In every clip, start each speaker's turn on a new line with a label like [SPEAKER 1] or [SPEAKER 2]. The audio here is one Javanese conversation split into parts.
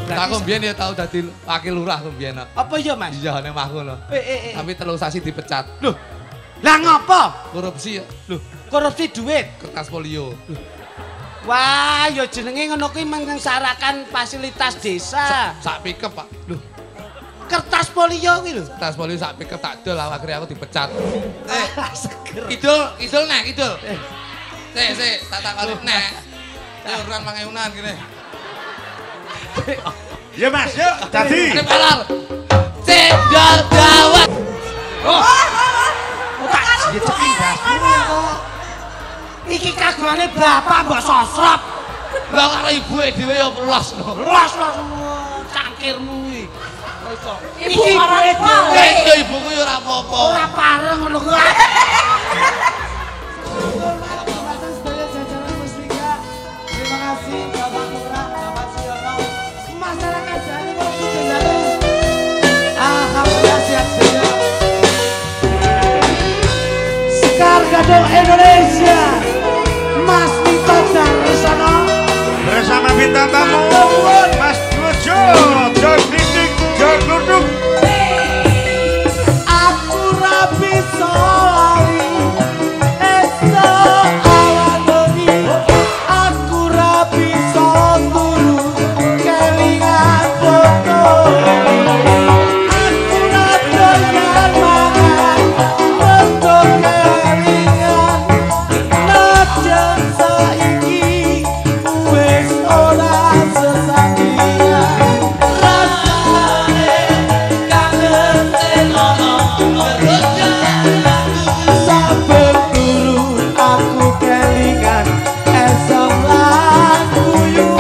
[SPEAKER 1] Aku mbiyen ya tau dadi wakil lurah aku mbiyen.
[SPEAKER 2] Apa iya, Mas?
[SPEAKER 1] Iya ning omahku lho. Tapi 3 sasi dipecat.
[SPEAKER 2] Loh. Lah ngopo?
[SPEAKER 1] Korupsi ya.
[SPEAKER 2] Loh, korupsi duit.
[SPEAKER 1] Kertas polio.
[SPEAKER 2] Wah, ya jenenge ngono kuwi menyengsarakan fasilitas desa.
[SPEAKER 1] Sak pikep, Pak. Loh,
[SPEAKER 2] Kertas polio kuwi lho.
[SPEAKER 1] kertas polio sak pikep tak dol akhirnya aku dipecat.
[SPEAKER 2] Seger.
[SPEAKER 1] Idul nek, idul. Sik, tak takoni nek. Orang mangenan gini.
[SPEAKER 3] Ya Mas, yuk. Dadi.
[SPEAKER 1] Kepalar. Cendol dawet.
[SPEAKER 2] Oh. Tak ceking dasmu kok. Iki kagungane bapak mbok sosrop.
[SPEAKER 1] Lah karo ibuke dhewe ya los.
[SPEAKER 2] Los cangkirmu iki. Iso.
[SPEAKER 4] Ibu marane
[SPEAKER 1] Ya iya ibuku ya ora apa-apa.
[SPEAKER 2] Ora pareng ngono kuwi.
[SPEAKER 4] Terima kasih Bapak Lurah, Bapak Siono, masyarakat Jani Maupun Desa Lu. Alhamdulillah sehat saja. Sekar Gadung Indonesia, Mas Tito Darsono
[SPEAKER 3] Bersama bintang tamu Mas Jojo, Jo Kritik, Jo Gluduk.
[SPEAKER 4] aku rapi solari esok awan bengi aku rapi turu kelingan foto aku radoyan mangan untuk kelingan najan saiki wis ora sesandingan rasane kangen telono saben turu aku kelingan esok lan guyu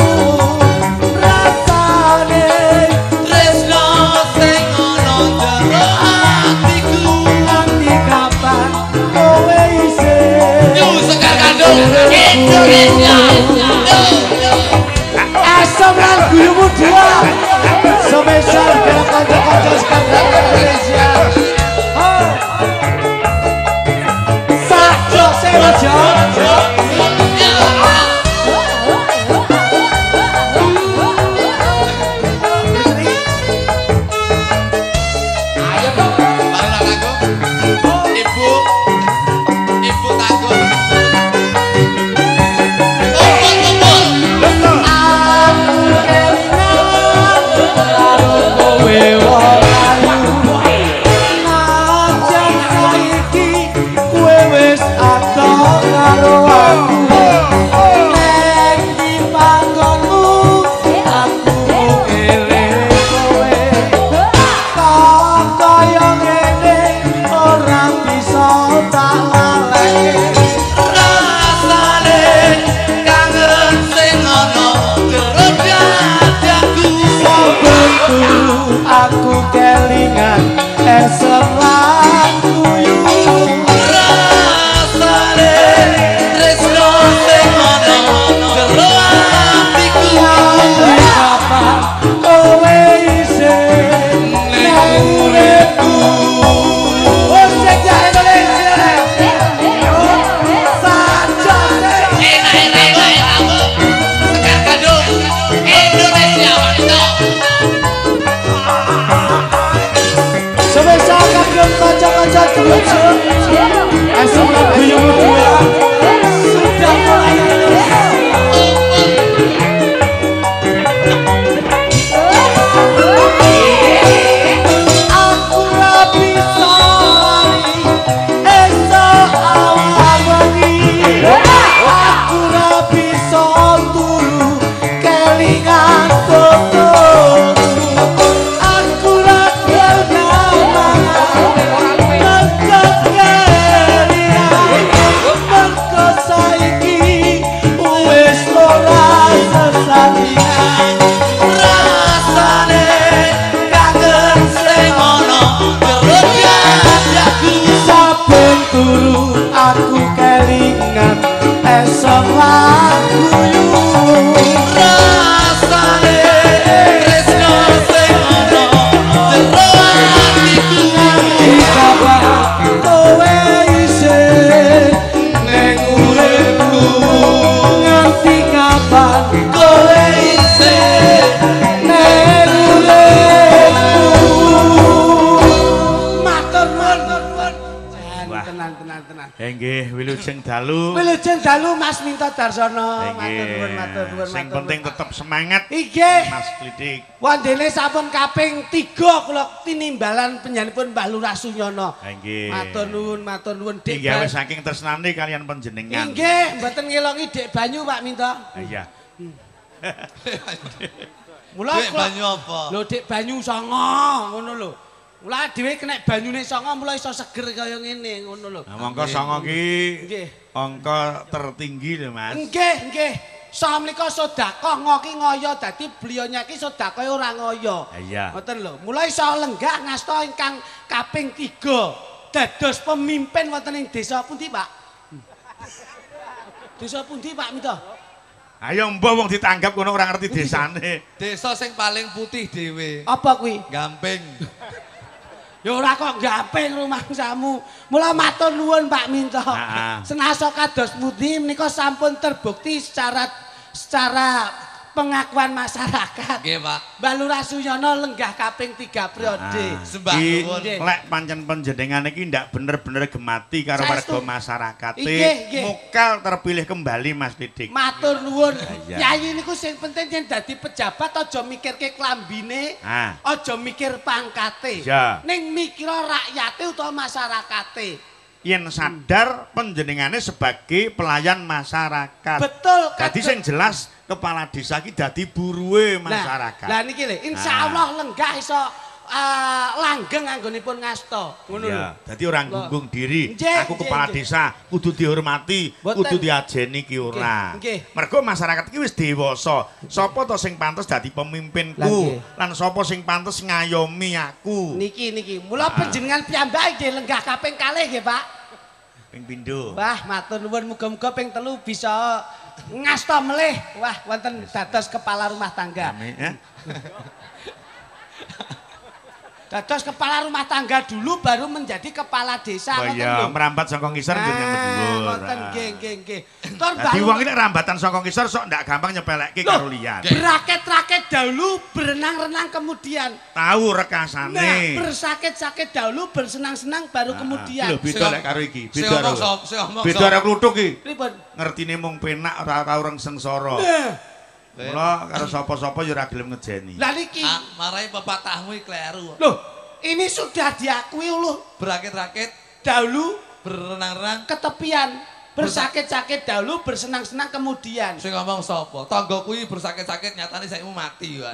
[SPEAKER 4] rasane
[SPEAKER 1] Tresno sing ana jero atiku.
[SPEAKER 4] nganti kapan kowe isih
[SPEAKER 1] Yu Sekar Gadung Indonesia.
[SPEAKER 4] esok lan guyumu dua spesial karo kanca-kanca Sekar Indonesia Sakjo Sewajo
[SPEAKER 1] Ibu tanggung.
[SPEAKER 4] kowe wong ayu najan saiki kowe wis ado karo aku nek di panggonmu aku eling kowe kok kaya ngene ora bisa tak laleke
[SPEAKER 1] Rasane kangen sing ana jero dadaku.
[SPEAKER 4] saben turu aku kelingan esok lan guyu
[SPEAKER 1] Rasane tresno sing ana jero atiku.
[SPEAKER 4] kapan kowe isih nang uripku Sejak Indonesia sajane
[SPEAKER 1] Enak-enak aku. Sekar Gadung Indonesia wanita.
[SPEAKER 3] Wilujeng dalu.
[SPEAKER 2] Wilujeng dalu Mas Minto Darsono.
[SPEAKER 3] Nggih.
[SPEAKER 2] Matur nuwun.
[SPEAKER 3] Sing penting tetep semangat.
[SPEAKER 2] Inggih.
[SPEAKER 3] Mas Klitik.
[SPEAKER 2] Wondene sampun kaping 3 kula tinimbalan penyanipun Mbah Lurah Sunyono.
[SPEAKER 3] Nggih.
[SPEAKER 2] Matur nuwun Dik.
[SPEAKER 3] Gawe saking tresnane kalian panjenengan.
[SPEAKER 2] Inggih, mboten ngelongi Dik Banyu Pak Minto.
[SPEAKER 3] Iya.
[SPEAKER 2] Mula
[SPEAKER 1] Dik Banyu apa?
[SPEAKER 2] Lho Dik Banyu songo ngono lho. Mula dhewe kena banyune songo mula iso seger kaya ngene ngono lho.
[SPEAKER 3] Nah, mongko songo ki
[SPEAKER 2] Nggih.
[SPEAKER 3] angka tertinggi lho Mas.
[SPEAKER 2] Nggih. Samlika sedekah ngoki ngoyo dadi beliaunya ki sedekah ora ngoyo.
[SPEAKER 3] Iya.
[SPEAKER 2] Ngoten lho. Mula iso lenggah ngasta ingkang kaping 3 dados pemimpin wonten ing desa pundi, Pak? Desa pundi, Pak Minto?
[SPEAKER 3] Ayo mbah wong ditanggap kono ora ngerti desane.
[SPEAKER 1] Desa sing paling putih dhewe.
[SPEAKER 2] Apa kuwi?
[SPEAKER 1] Gamping.
[SPEAKER 2] Ya ora kok gamping rumangsamu. Mula matur nuwun Pak Minto. Senasa kados pundi menika sampun terbukti secara pengakuan masyarakat.
[SPEAKER 1] Nggih, Pak.
[SPEAKER 2] Mbah Lurah Sunyono lenggah kaping 3 periode.
[SPEAKER 1] Sembah
[SPEAKER 3] Ki
[SPEAKER 1] nuwun.
[SPEAKER 3] lek pancen panjenengan iki ndak bener-bener gemati karo
[SPEAKER 2] Saestu.
[SPEAKER 3] warga masyarakat.
[SPEAKER 2] Nggih.
[SPEAKER 3] Mukal terpilih kembali Mas Didik.
[SPEAKER 2] Matur nuwun.
[SPEAKER 3] Iya.
[SPEAKER 2] Yayi niku sing penting yen dadi pejabat aja mikirke klambine, aja mikir pangkate.
[SPEAKER 3] Iya.
[SPEAKER 2] Ning mikira rakyate utawa masyarakate.
[SPEAKER 3] Yen sadar panjenengane sebagai pelayan masyarakat.
[SPEAKER 2] Betul.
[SPEAKER 3] Dadi sing jelas kepala desa ki dadi buruhe masyarakat.
[SPEAKER 2] Lah niki lho, insyaallah lenggah iso langgeng anggonipun ngasta. Ngono lho.
[SPEAKER 3] Iya, dadi orang gunggung diri.
[SPEAKER 2] Nggih,
[SPEAKER 3] Aku
[SPEAKER 2] nggih,
[SPEAKER 3] kepala
[SPEAKER 2] nggih.
[SPEAKER 3] desa, kudu dihormati,
[SPEAKER 2] Mboten.
[SPEAKER 3] kudu diajeni ki ora.
[SPEAKER 2] Nggih.
[SPEAKER 3] Mergo masyarakat iki wis dewasa. Sapa to sing pantes dadi
[SPEAKER 2] Lah,
[SPEAKER 3] pemimpinku?
[SPEAKER 2] nggih.
[SPEAKER 3] Lan sapa sing pantes ngayomi aku?
[SPEAKER 2] Niki. Mula panjenengan piyambak nggih lenggah kaping 2 nggih, Pak.
[SPEAKER 3] Ping pindho.
[SPEAKER 2] Wah, matur nuwun muga-muga ping 3 bisa ngasta melih. Wah, wonten dados kepala rumah tangga.
[SPEAKER 3] Amin ya.
[SPEAKER 2] Dados kepala rumah tangga dulu baru menjadi kepala desa.
[SPEAKER 3] Oh
[SPEAKER 2] ngoten
[SPEAKER 3] iya,
[SPEAKER 2] lho.
[SPEAKER 3] merambat saka ngisor nggih yang dhuwur.
[SPEAKER 2] Ngoten nggih. Tur
[SPEAKER 3] Dadi
[SPEAKER 2] baru
[SPEAKER 3] wong iki nek rambatan saka ngisor sok ndak gampang nyepelekke karo liyan.
[SPEAKER 2] berakit-rakit dahulu, berenang-renang kemudian.
[SPEAKER 3] Tahu
[SPEAKER 2] Nah,
[SPEAKER 3] rekasane.
[SPEAKER 2] bersakit-sakit dahulu, bersenang-senang baru kemudian.
[SPEAKER 3] Lho beda lek karo iki.
[SPEAKER 1] Sing
[SPEAKER 3] Beda
[SPEAKER 1] ngomong
[SPEAKER 3] karo.
[SPEAKER 1] sop, sing ngomong
[SPEAKER 3] Beda
[SPEAKER 1] sop.
[SPEAKER 3] karo kluthuk iki.
[SPEAKER 2] Pripun?
[SPEAKER 3] Ngertine mung penak ora tau reng sengsara. Mula karo sapa-sapa ya ora gelem ngejeni.
[SPEAKER 2] Lah niki.
[SPEAKER 1] Marai pepatahmu iki kleru.
[SPEAKER 2] Loh, ini sudah diakui uluh.
[SPEAKER 1] Berakit-rakit,
[SPEAKER 2] Dahulu
[SPEAKER 1] berenang-renang.
[SPEAKER 2] ketepian, bersakit-sakit dahulu, bersenang-senang kemudian.
[SPEAKER 1] Sing ngomong sapa? Tangga kuwi bersakit-sakit nyatane saiki mati ya.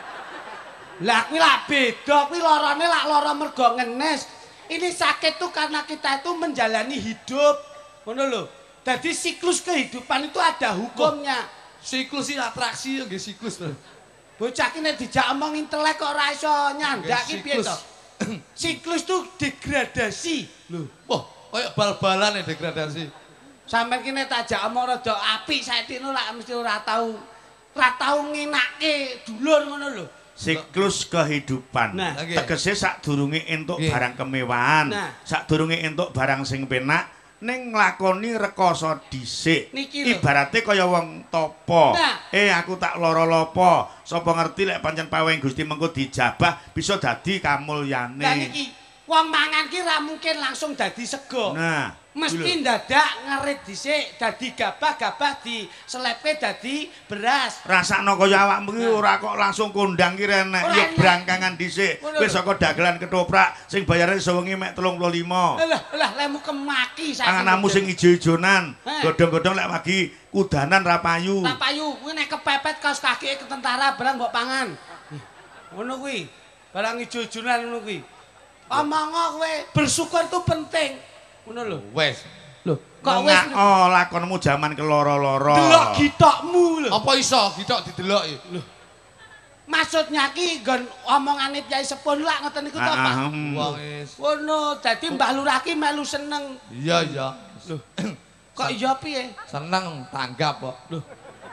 [SPEAKER 2] Lah kuwi lak beda, kuwi lorone lak lara mergo ngenes. Ini sakit tuh karena kita itu menjalani hidup. Ngono lho. Jadi siklus kehidupan itu ada hukumnya.
[SPEAKER 1] Siklus iki atraksi ya nggih siklus.
[SPEAKER 2] Bocah ki nek dijak omong intelek kok ora iso nyandak ki piye to? Siklus tuh degradasi.
[SPEAKER 1] Lho, wah, koyo bal-balan ya degradasi.
[SPEAKER 2] Sampeyan ki nek tajak omong rada apik saiki nu lak mesti ora tau ngenakke dulur ngono lho.
[SPEAKER 3] Siklus kehidupan.
[SPEAKER 2] Nah,
[SPEAKER 1] nggih.
[SPEAKER 3] Tegese sadurunge entuk
[SPEAKER 1] Nggih.
[SPEAKER 3] barang kemewahan,
[SPEAKER 2] Nah.
[SPEAKER 3] sadurunge entuk barang sing penak, ning nglakoni rekoso dhisik.
[SPEAKER 2] Niki lho.
[SPEAKER 3] Ibarate kaya wong topo.
[SPEAKER 2] Nah.
[SPEAKER 3] Aku tak lara lopo. Sapa ngerti lek pancen paweng Gusti mengko dijabah bisa dadi kamulyane.
[SPEAKER 2] Lah niki wong mangan ki ra mungkin langsung dadi sego.
[SPEAKER 3] Nah,
[SPEAKER 2] Mesti ndadak ngerit dhisik dadi gabah-gabah diselepke dadi beras.
[SPEAKER 3] rasakno kaya awakmu ki ora kok langsung kondang ki renek.
[SPEAKER 2] Ora
[SPEAKER 3] Ya
[SPEAKER 2] enek.
[SPEAKER 3] brangkangan dhisik.
[SPEAKER 2] Ngono
[SPEAKER 3] Wis
[SPEAKER 2] lho.
[SPEAKER 3] saka dagelan ketoprak sing bayare sewengi mek 35.
[SPEAKER 2] Lah lemu kemaki saiki.
[SPEAKER 3] Panganamu sing ijo-ijonan,
[SPEAKER 2] Heh.
[SPEAKER 3] godhong-godhong lek pagi kudanan ra payu.
[SPEAKER 2] Lah payu kuwi nek kepepet kaos kaki ke tentara barang mbok pangan. Ngono kuwi. Barang ijo-ijonan ngono kuwi. Omongo kowe bersyukur itu penting. Ngono lho.
[SPEAKER 1] Wes.
[SPEAKER 2] Lho, kok wis
[SPEAKER 3] Lakonmu jaman keloro-loro.
[SPEAKER 2] delok gitokmu lho.
[SPEAKER 1] Apa iso gitok didelok ya? Lho,
[SPEAKER 2] Maksudnya ki nggon omongane Kyai Sepun lak ngoten niku to, Pak.
[SPEAKER 1] wong wis.
[SPEAKER 2] Ngono, dadi Mbah Lurah ki melu seneng.
[SPEAKER 1] Iya. Lho,
[SPEAKER 2] Kok iya piye?
[SPEAKER 1] seneng tanggap kok. Lho.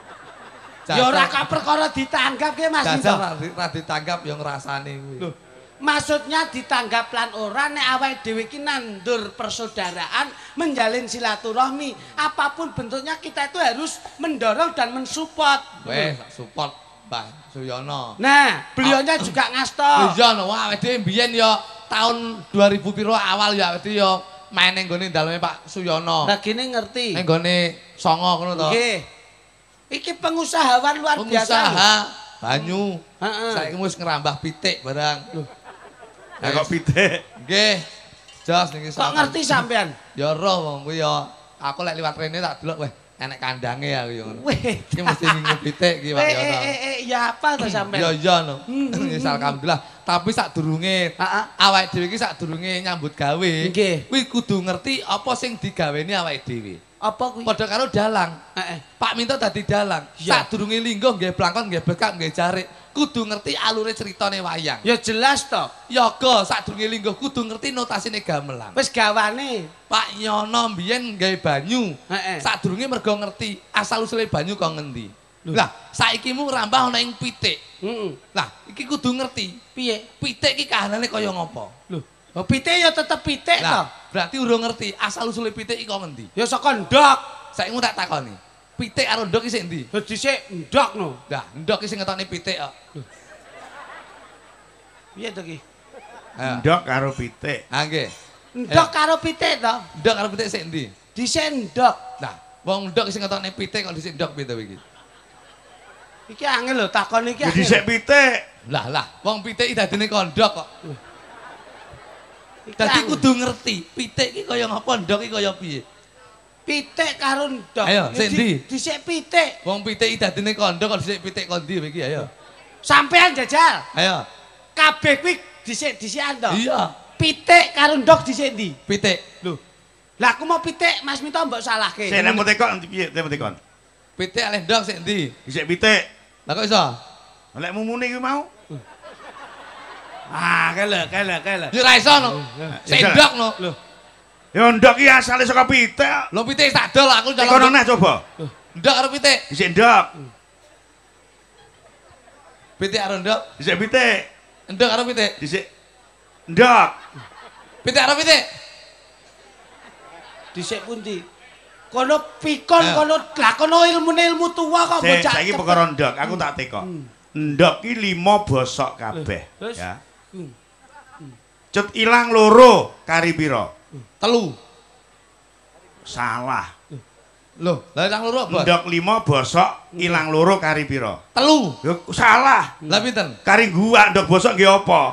[SPEAKER 2] Ya ora kok perkara ditanggap ki Mas Minto.
[SPEAKER 1] Jajal ra ditanggap ya ngrasani kuwi.
[SPEAKER 2] Loh, maksudnya ditanggap lan ora nek awake dhewe ki nandur persaudaraan, menjalin silaturahmi, apapun bentuknya kita itu harus mendorong dan mensupport.
[SPEAKER 1] Wes, support Mbah Suyono.
[SPEAKER 2] Nah, beliaunya juga ngasto.
[SPEAKER 1] Iya no, awake dhewe mbiyen ya tahun 2000 piro awal ya awake dhewe ya main ning gone daleme Pak Suyono.
[SPEAKER 2] Lah gini ngerti.
[SPEAKER 1] Ning gone Songo ngono to.
[SPEAKER 2] Nggih. Iki pengusahawan luar biasa.
[SPEAKER 1] Pengusaha banyu.
[SPEAKER 2] Heeh.
[SPEAKER 1] Saiki wis ngerambah pitik barang.
[SPEAKER 3] Lah kok pitik.
[SPEAKER 1] Nggih. Jos niki.
[SPEAKER 2] Kok ngerti sampean?
[SPEAKER 1] Ya roh wong kuwi ya. Aku lek liwat rene tak delok weh enek kandange aku ya ngono.
[SPEAKER 2] Weh.
[SPEAKER 1] Iki mesti ngingu pitik iki Pak Yono.
[SPEAKER 2] Ya apa to sampean?
[SPEAKER 1] Ya iya no. Wis alhamdulillah. Tapi sadurunge
[SPEAKER 2] Heeh.
[SPEAKER 1] awake dhewe iki sadurunge nyambut gawe.
[SPEAKER 2] Nggih.
[SPEAKER 1] Kuwi kudu ngerti apa sing digaweni awake dhewe.
[SPEAKER 2] Apa kuwi?
[SPEAKER 1] Padha karo dalang.
[SPEAKER 2] Heeh.
[SPEAKER 1] Pak Minto dadi dalang.
[SPEAKER 2] Iya.
[SPEAKER 1] Sadurunge linggo nggih blangkon nggih bekak nggih jarik. Kudu ngerti alure critane wayang.
[SPEAKER 2] Ya jelas to.
[SPEAKER 1] Yoga sadurunge linggo kudu ngerti notasine gamelan.
[SPEAKER 2] Wis gawane.
[SPEAKER 1] Pak Yono mbiyen gawe banyu.
[SPEAKER 2] Heeh.
[SPEAKER 1] Sadurunge mergo ngerti asal usule banyu kok ngendi. Lah, saiki mu rambah ana ing pitik.
[SPEAKER 2] Heeh.
[SPEAKER 1] Lah, iki kudu ngerti.
[SPEAKER 2] Piye?
[SPEAKER 1] Pitik iki kahanane kaya ngopo?
[SPEAKER 2] Lho, oh, pitik ya tetep pitik to.
[SPEAKER 1] Lah, berarti urung ngerti asal usule pitik iki kok ngendi.
[SPEAKER 2] Ya saka ndok.
[SPEAKER 1] Saiki mu tak takoni. Pitik karo ndok iki sik endi?
[SPEAKER 2] Ya dhisik ndok no.
[SPEAKER 1] Lah, ndok iki sing ngetokne pitik kok.
[SPEAKER 2] Piye to ki?
[SPEAKER 1] Ayo.
[SPEAKER 3] Ndok karo pitik.
[SPEAKER 1] Ha nggih.
[SPEAKER 2] Ndok karo pitik to.
[SPEAKER 1] Ndok karo pitik sik endi?
[SPEAKER 2] Dhisik ndok.
[SPEAKER 1] Nah, wong ndok sing ngetokne pitik kok dhisik ndok piye to iki?
[SPEAKER 2] Iki angel lho takon iki.
[SPEAKER 3] Ya dhisik pitik.
[SPEAKER 1] Lah, wong pitik iki dadine kondok kok.
[SPEAKER 2] Iki
[SPEAKER 1] Dadi
[SPEAKER 2] angel.
[SPEAKER 1] kudu ngerti, pitik iki kaya ngapa, ndok iki kaya piye.
[SPEAKER 2] pitik karo ndok.
[SPEAKER 1] Ayo, sik ndi?
[SPEAKER 2] Dhisik pitik.
[SPEAKER 1] Wong pitik iki dadine kondok kok dhisik pitik kondi iki ayo.
[SPEAKER 2] Sampean jajal.
[SPEAKER 1] Ayo.
[SPEAKER 2] Kabeh kuwi dhisik-dhisikan to.
[SPEAKER 1] Iya,
[SPEAKER 2] Pitik karo ndok dhisik ndi?
[SPEAKER 1] pitik.
[SPEAKER 2] Lho. Lah aku mau pitik Mas Mito mbok salahke.
[SPEAKER 3] Sik nek mutekon piye mutekon?
[SPEAKER 1] Pitik alih ndok sik ndi?
[SPEAKER 3] Dhisik pitik.
[SPEAKER 1] Lah kok iso?
[SPEAKER 3] Lek mumune kuwi mau.
[SPEAKER 2] Ah, kele.
[SPEAKER 1] Ya ora iso no. Sik ndok no.
[SPEAKER 2] Lho.
[SPEAKER 3] Ya ndok iki asale saka pitik.
[SPEAKER 1] Lho pitik tak dol aku
[SPEAKER 3] Kono
[SPEAKER 1] nyolong.
[SPEAKER 3] neh coba.
[SPEAKER 1] Ndok karo pitik.
[SPEAKER 3] Dhisik ndok.
[SPEAKER 1] Pitik karo ndok.
[SPEAKER 3] Dhisik pitik.
[SPEAKER 1] Ndok karo pitik.
[SPEAKER 3] Dhisik ndok.
[SPEAKER 1] Pitik karo pitik.
[SPEAKER 2] Dhisik pundi? Kono pikon
[SPEAKER 1] Ayo.
[SPEAKER 2] kono lah kono ilmu tua kok
[SPEAKER 3] Sik
[SPEAKER 2] bocah.
[SPEAKER 3] saiki perkara ndok, aku tak teko. Ndok ki 5 bosok kabeh,
[SPEAKER 2] Terus?
[SPEAKER 3] ya. Cut ilang loro kari pira?
[SPEAKER 1] Telu.
[SPEAKER 3] Salah.
[SPEAKER 1] Loh, lah ilang loro apa?
[SPEAKER 3] Ndok 5 bosok ilang loro kari pira?
[SPEAKER 1] Telu.
[SPEAKER 3] Ya salah.
[SPEAKER 1] Lah pinten?
[SPEAKER 3] Kari gua ndok bosok nggih apa?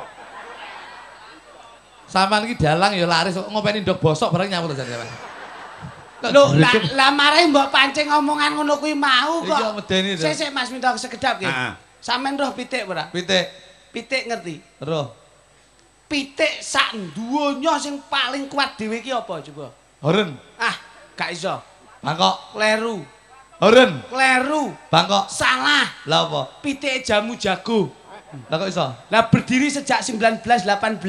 [SPEAKER 1] Sampeyan iki dalang ya laris kok ngopeni ndok bosok bareng nyamut jane sampeyan.
[SPEAKER 2] Lho, lah marahi mbok pancing omongan ngono kuwi mau kok.
[SPEAKER 1] Iya medeni to.
[SPEAKER 2] Sik Mas Mito sekedap nggih.
[SPEAKER 3] Heeh.
[SPEAKER 2] Sampeyan roh pitik ora?
[SPEAKER 1] Pitik.
[SPEAKER 2] Pitik ngerti?
[SPEAKER 1] Roh.
[SPEAKER 2] Pitik sak donya sing paling kuat dhewe iki apa coba?
[SPEAKER 1] Horen.
[SPEAKER 2] Ah, gak iso.
[SPEAKER 1] Bangkok.
[SPEAKER 2] Kleru.
[SPEAKER 1] Horen.
[SPEAKER 2] Kleru.
[SPEAKER 1] Bangkok.
[SPEAKER 2] Salah.
[SPEAKER 1] Lah apa?
[SPEAKER 2] Pitik jamu jago.
[SPEAKER 1] Lah kok iso?
[SPEAKER 2] Lah berdiri sejak 1918.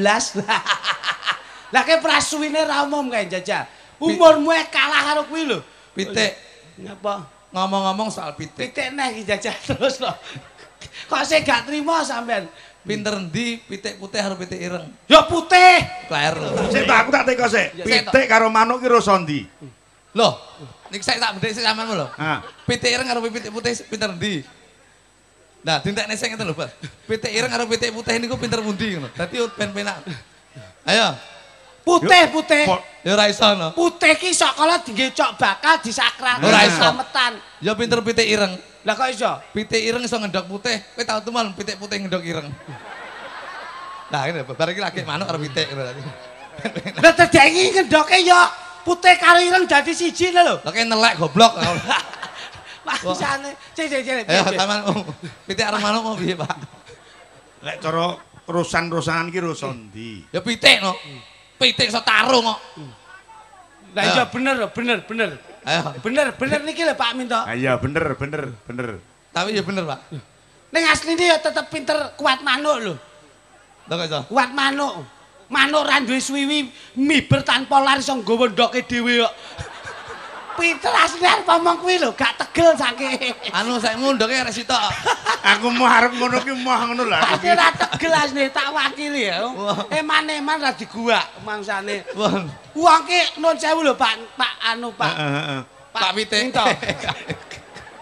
[SPEAKER 2] Lah kayak prasuwine ra umum kae jajal. Umurmu kalah karo kuwi lho.
[SPEAKER 1] Pitik.
[SPEAKER 2] Ngapa?
[SPEAKER 1] Ngomong-ngomong soal pitik.
[SPEAKER 2] Pitik neh iki jajal terus lho. Kok saya gak trima sampean?
[SPEAKER 1] Pinter endi pitik putih karo pitik ireng?
[SPEAKER 2] Ya putih.
[SPEAKER 1] Kleru.
[SPEAKER 3] Sik aku tak teko sik.
[SPEAKER 1] Ya,
[SPEAKER 3] Pitik karo manuk ki rasa ndi?
[SPEAKER 1] Loh, niki saya tak bedhek sik sampean lho.
[SPEAKER 3] Ha.
[SPEAKER 1] Pitik ireng karo pitik putih pinter endi? Nah, dintekne sing ngeten lho, Pak. Pitik ireng karo pitik putih niku pinter pundi ngono. Dadi ben penak. Ayo.
[SPEAKER 2] Putih.
[SPEAKER 1] Ya ora iso no.
[SPEAKER 2] Putih ki sok kala diengge cok bakal disakralke
[SPEAKER 1] Ora iso.
[SPEAKER 2] slametan.
[SPEAKER 1] Ya pinter pitik ireng.
[SPEAKER 2] Lah kok iso?
[SPEAKER 1] Pitik ireng iso ngendok putih. Kowe tau temen pitik putih ngendok ireng. Nah, ini bareng iki lagi manuk karo pitik ngono tadi.
[SPEAKER 2] Lah terdengi ngendoke ya putih karo ireng dadi siji lho.
[SPEAKER 1] Lah kayak nelek goblok.
[SPEAKER 2] Maksane, cek.
[SPEAKER 1] Ayo sampean pitik karo manuk mau piye, Pak?
[SPEAKER 3] Lek cara rusan-rusanan ki rasa ndi?
[SPEAKER 1] Ya pitik no. Pitik iso tarung kok.
[SPEAKER 2] Lah iya bener lho, bener.
[SPEAKER 1] Ayo.
[SPEAKER 2] Bener niki lho Pak Minto.
[SPEAKER 3] Ah iya bener.
[SPEAKER 1] Tapi ya bener, Pak.
[SPEAKER 2] Ning asline ya tetep pinter kuat manuk lho.
[SPEAKER 1] Lah kok iso?
[SPEAKER 2] Kuat manuk. Manuk ra duwe suwiwi miber tanpa lar iso nggawa ndoke dhewe kok. Pinter asline arep ngomong kuwi lho, gak tegel saking.
[SPEAKER 1] Anu saya ngundoke arek sitok.
[SPEAKER 3] Aku mau arep ngono ki mau ngono lah. aku ki.
[SPEAKER 2] Asline ra tegel asline tak wakili ya. Eman-eman ra diguak mangsane.
[SPEAKER 1] Wah,
[SPEAKER 2] Wong ki nun sewu lho Pak anu Pak.
[SPEAKER 3] Heeh.
[SPEAKER 1] Pak Pitik.
[SPEAKER 2] Minto.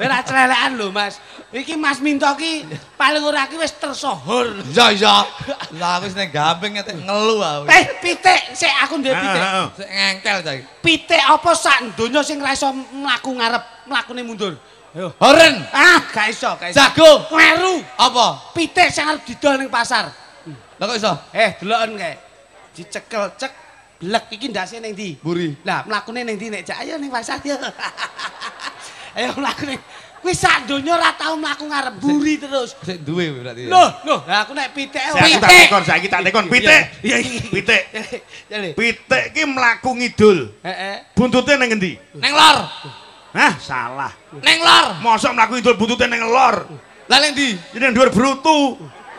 [SPEAKER 2] Ora celelekan lho, Mas. Iki Mas Minto ki paling ora ki wis tersohor.
[SPEAKER 1] Iya. Lah aku wis ning gamping ngetek ngelu aku.
[SPEAKER 2] Pitik, sik aku ndek pitik.
[SPEAKER 1] Sik ngengkel ta iki.
[SPEAKER 2] Pitik apa sak donya sing ra iso mlaku ngarep, mlakune mundur. Ayo.
[SPEAKER 1] Horen.
[SPEAKER 2] Gak iso.
[SPEAKER 1] Jagung.
[SPEAKER 2] Kleru.
[SPEAKER 1] Apa?
[SPEAKER 2] Pitik sing arep didol ning pasar.
[SPEAKER 1] Lah kok iso?
[SPEAKER 2] Deloken kae. Dicekel cek blek iki ndase ning ndi?
[SPEAKER 1] Buri.
[SPEAKER 2] Lah mlakune ning ndi nek jak ayo ning pasar yo. Ayo mlakune. Wis sak donya ora tau mlaku ngarep buri terus.
[SPEAKER 1] Sik duwe berarti.
[SPEAKER 2] Loh, lah aku nek pitik
[SPEAKER 3] Saiki tak tekon pitik.
[SPEAKER 2] Iya iki.
[SPEAKER 3] Pitik.
[SPEAKER 2] Jale.
[SPEAKER 3] Pitik ki mlaku ngidul.
[SPEAKER 2] Heeh.
[SPEAKER 3] Buntute ning endi?
[SPEAKER 1] Neng lor.
[SPEAKER 3] Hah, salah.
[SPEAKER 1] Neng lor.
[SPEAKER 3] Mosok mlaku ngidul buntute ning lor.
[SPEAKER 1] Lah ning ndi?
[SPEAKER 3] Ini yang dhuwur brutu.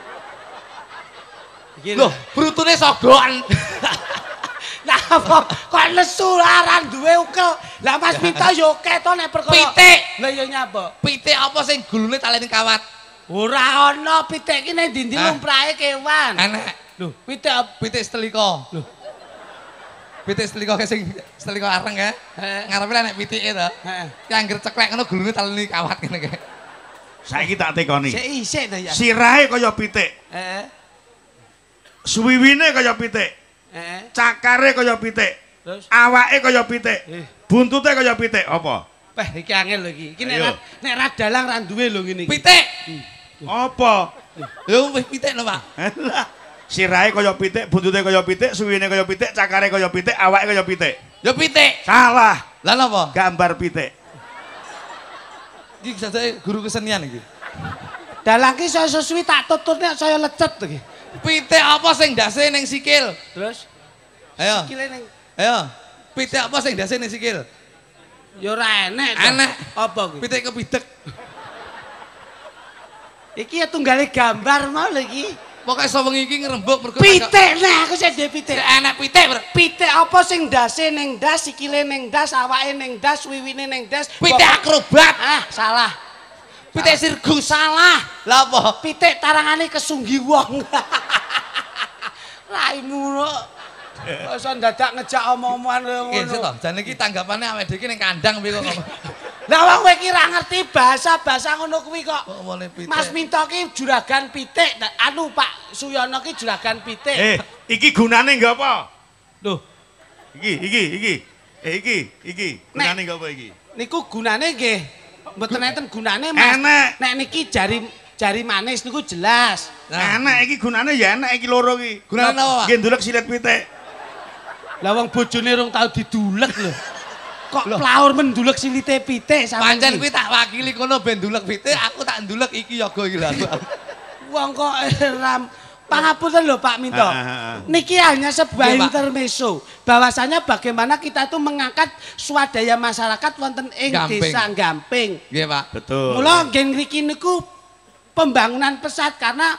[SPEAKER 1] Loh, brutune sogokan.
[SPEAKER 2] Nah, kok nesu laran duwe ukel. Lah Mas Minto yo keto nek perkara
[SPEAKER 1] Pitik.
[SPEAKER 2] Lah iya nyapa?
[SPEAKER 1] Pitik apa sing gulune talene kawat?
[SPEAKER 2] Ora ana pitik ki nek ndi-ndi
[SPEAKER 1] Hah?
[SPEAKER 2] lumrahe kewan.
[SPEAKER 1] Enek.
[SPEAKER 2] Lho, pitik
[SPEAKER 1] Pitik setelika.
[SPEAKER 2] Loh.
[SPEAKER 1] Pitik setelika sing setelika areng ya.
[SPEAKER 2] Heeh.
[SPEAKER 1] Ngarepe enek pitike to.
[SPEAKER 2] Heeh.
[SPEAKER 1] Ki anggere ceklek ngono gulune talene kawat ngene kae.
[SPEAKER 3] Saiki tak tekoni.
[SPEAKER 2] Sik isik to ya.
[SPEAKER 3] Sirahe kaya pitik.
[SPEAKER 2] Heeh.
[SPEAKER 3] Suwiwine kaya pitik.
[SPEAKER 2] Heeh.
[SPEAKER 3] Cakare kaya pitik.
[SPEAKER 2] Terus
[SPEAKER 3] Awake kaya pitik. Buntute kaya pitik. Apa?
[SPEAKER 2] iki angel lho iki. Iki
[SPEAKER 3] Ayo.
[SPEAKER 2] nek ra dalang ra duwe lho ngene iki.
[SPEAKER 1] Pitik.
[SPEAKER 3] Apa?
[SPEAKER 1] Yo wis pitik lho, Pak.
[SPEAKER 3] Lah, sirahe kaya pitik, buntute kaya pitik, suwine kaya pitik, cakare kaya pitik, awake kaya pitik.
[SPEAKER 1] Yo pitik.
[SPEAKER 3] Salah.
[SPEAKER 1] Lah napa?
[SPEAKER 3] Gambar pitik.
[SPEAKER 1] Iki sadake guru kesenian iki.
[SPEAKER 2] Dalang ki saya suwi tak tutut nek saya lecet iki.
[SPEAKER 1] Pitik apa sing ndase ning sikil?
[SPEAKER 2] Terus
[SPEAKER 1] Ayo.
[SPEAKER 2] sikile ning
[SPEAKER 1] Ayo. Pitik apa sing ndase ning sikil?
[SPEAKER 2] ya ora enek to.
[SPEAKER 1] Enek.
[SPEAKER 2] Apa kuwi?
[SPEAKER 1] Pitik kepidek.
[SPEAKER 2] Iki ya tunggale gambar mau lho iki.
[SPEAKER 1] Pokoke sawengi iki ngrembug mergo
[SPEAKER 2] Pitik nek aku sing duwe pitik.
[SPEAKER 1] enek pitik.
[SPEAKER 2] Pitik apa sing ndase ning ndas, sikile ning ndas, awake ning ndas, wiwine ning ndas.
[SPEAKER 1] Pitik akrobat.
[SPEAKER 2] Salah.
[SPEAKER 1] Pitik sirkus.
[SPEAKER 2] Salah.
[SPEAKER 1] Lah apa?
[SPEAKER 2] Pitik tarangane kesunggi wong. Raimu lho. Masa dadak ngejak omong-omongan
[SPEAKER 1] Oke,
[SPEAKER 2] ngono.
[SPEAKER 1] sik to. Jane iki tanggapane awake dhewe iki ning kandang piye kok ngomong.
[SPEAKER 2] Lah wong kowe iki ra ngerti bahasa ngono kuwi kok.
[SPEAKER 1] Kok ngomongane pitik.
[SPEAKER 2] Mas Minto ki juragan pitik. Anu Pak Suyono ki juragan pitik.
[SPEAKER 3] Iki gunane nggo apa?
[SPEAKER 2] Loh,
[SPEAKER 3] Iki. Gunane nggo apa iki?
[SPEAKER 2] niku gunane nggih mboten enten gunane Mas.
[SPEAKER 3] Enek.
[SPEAKER 2] Nek niki jari manis niku jelas.
[SPEAKER 1] Nah.
[SPEAKER 3] Enek iki gunane ya enek iki loro iki.
[SPEAKER 1] Gunane apa, Pak?
[SPEAKER 3] Nggih ndulek silet pitik.
[SPEAKER 2] Lah wong bojone rong tau didulek lho. Kok plaur mendulek silite pitik sampeyan.
[SPEAKER 1] Pancen
[SPEAKER 2] iki?
[SPEAKER 1] kuwi tak wakili kono ben ndulek pitik, aku tak ndulek iki yoga iki lho.
[SPEAKER 2] Wong kok ram. Pangapunten lho Pak Minto. Niki hanya sebuah
[SPEAKER 1] Iya, Pak.
[SPEAKER 2] intermezzo. Bahwasanya bagaimana kita itu mengangkat swadaya masyarakat wonten ing
[SPEAKER 1] Gamping.
[SPEAKER 2] desa Gamping.
[SPEAKER 1] Nggih, Pak.
[SPEAKER 3] Betul.
[SPEAKER 2] Mula nggih ngriki niku pembangunan pesat karena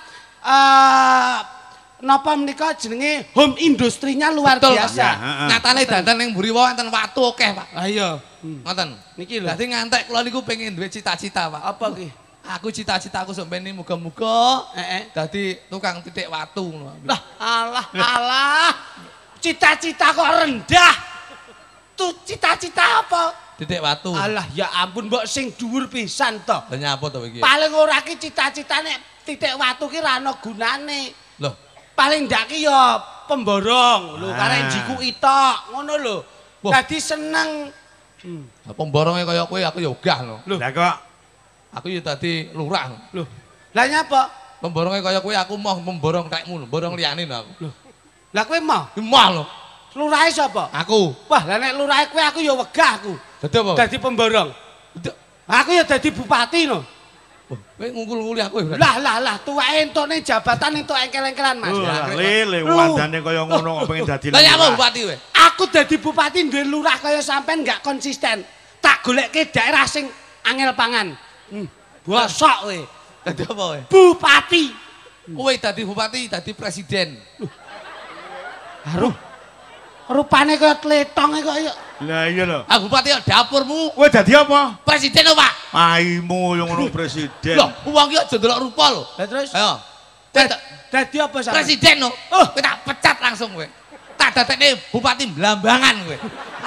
[SPEAKER 2] napa menika jenenge home industrinya luar
[SPEAKER 1] Betul,
[SPEAKER 2] biasa.
[SPEAKER 3] Ya, heeh.
[SPEAKER 1] Nyatane dandan ning mburi wae enten watu akeh, Pak.
[SPEAKER 2] Ayo.
[SPEAKER 1] Ngoten.
[SPEAKER 2] Niki lho.
[SPEAKER 1] Dadi ngantek kula niku pengen duwe cita-cita, Pak.
[SPEAKER 2] Apa ki?
[SPEAKER 1] Aku cita-citaku sampeyan muga-muga
[SPEAKER 2] Heeh.
[SPEAKER 1] dadi tukang titik watu ngono.
[SPEAKER 2] Lah, alah. Cita-cita kok rendah. Tuh cita-cita apa?
[SPEAKER 1] Titik watu.
[SPEAKER 2] Alah, ya ampun mbok sing dhuwur pisan to.
[SPEAKER 1] Lah nyapa to iki?
[SPEAKER 2] Paling ora ki cita-citane titik watu ki ra ana gunane.
[SPEAKER 1] Loh,
[SPEAKER 2] Paling ndak ki ya pemborong lho, karek jiku itok, ngono lho.
[SPEAKER 1] Wah.
[SPEAKER 2] Dadi seneng.
[SPEAKER 1] pemboronge kaya kowe aku ya ogah lho.
[SPEAKER 3] Lah kok
[SPEAKER 1] Aku ya dadi lurah.
[SPEAKER 2] Lho. Lah nyapa?
[SPEAKER 1] Pemboronge kaya kowe aku mau memborong tekmu lho, borong liyane lho aku.
[SPEAKER 2] Lah kowe mau?
[SPEAKER 1] Mah lho.
[SPEAKER 2] Lurahe sapa?
[SPEAKER 1] Aku.
[SPEAKER 2] Wah, lah nek lurahe kowe aku ya wegah aku.
[SPEAKER 1] Dadi apa?
[SPEAKER 2] Dadi pemborong. Aku ya dadi bupati no.
[SPEAKER 1] Kowe ngungkul-ngungkuli aku ya. berarti?
[SPEAKER 2] Lah, tuweke entuk ning jabatan entuk engkel-engkelan, Mas.
[SPEAKER 3] lele
[SPEAKER 2] Lu.
[SPEAKER 3] wandane kaya ngono kok pengen dadi
[SPEAKER 1] Lah nyapa
[SPEAKER 3] lurah.
[SPEAKER 1] bupati kowe?
[SPEAKER 2] Aku dadi bupati duwe lurah kaya sampean enggak konsisten. Tak goleke daerah sing angel pangan. Bosok kowe.
[SPEAKER 1] Dadi apa kowe?
[SPEAKER 2] Bupati.
[SPEAKER 1] Kowe dadi bupati, dadi presiden.
[SPEAKER 2] Haruh. Rupane kaya tletong kok ya.
[SPEAKER 3] Lah iya lho.
[SPEAKER 1] Ah bupati ya dapurmu
[SPEAKER 3] Kowe dadi apa?
[SPEAKER 1] presiden lho, Pak.
[SPEAKER 3] Aimu yang ngono presiden.
[SPEAKER 1] Loh, wong iki aja ndelok rupa lho.
[SPEAKER 2] Lah terus
[SPEAKER 1] Ayo.
[SPEAKER 2] dadi apa sampean?
[SPEAKER 1] Presiden lho. Kowe tak pecat langsung kowe. Tak dadekne bupati Blambangan kowe.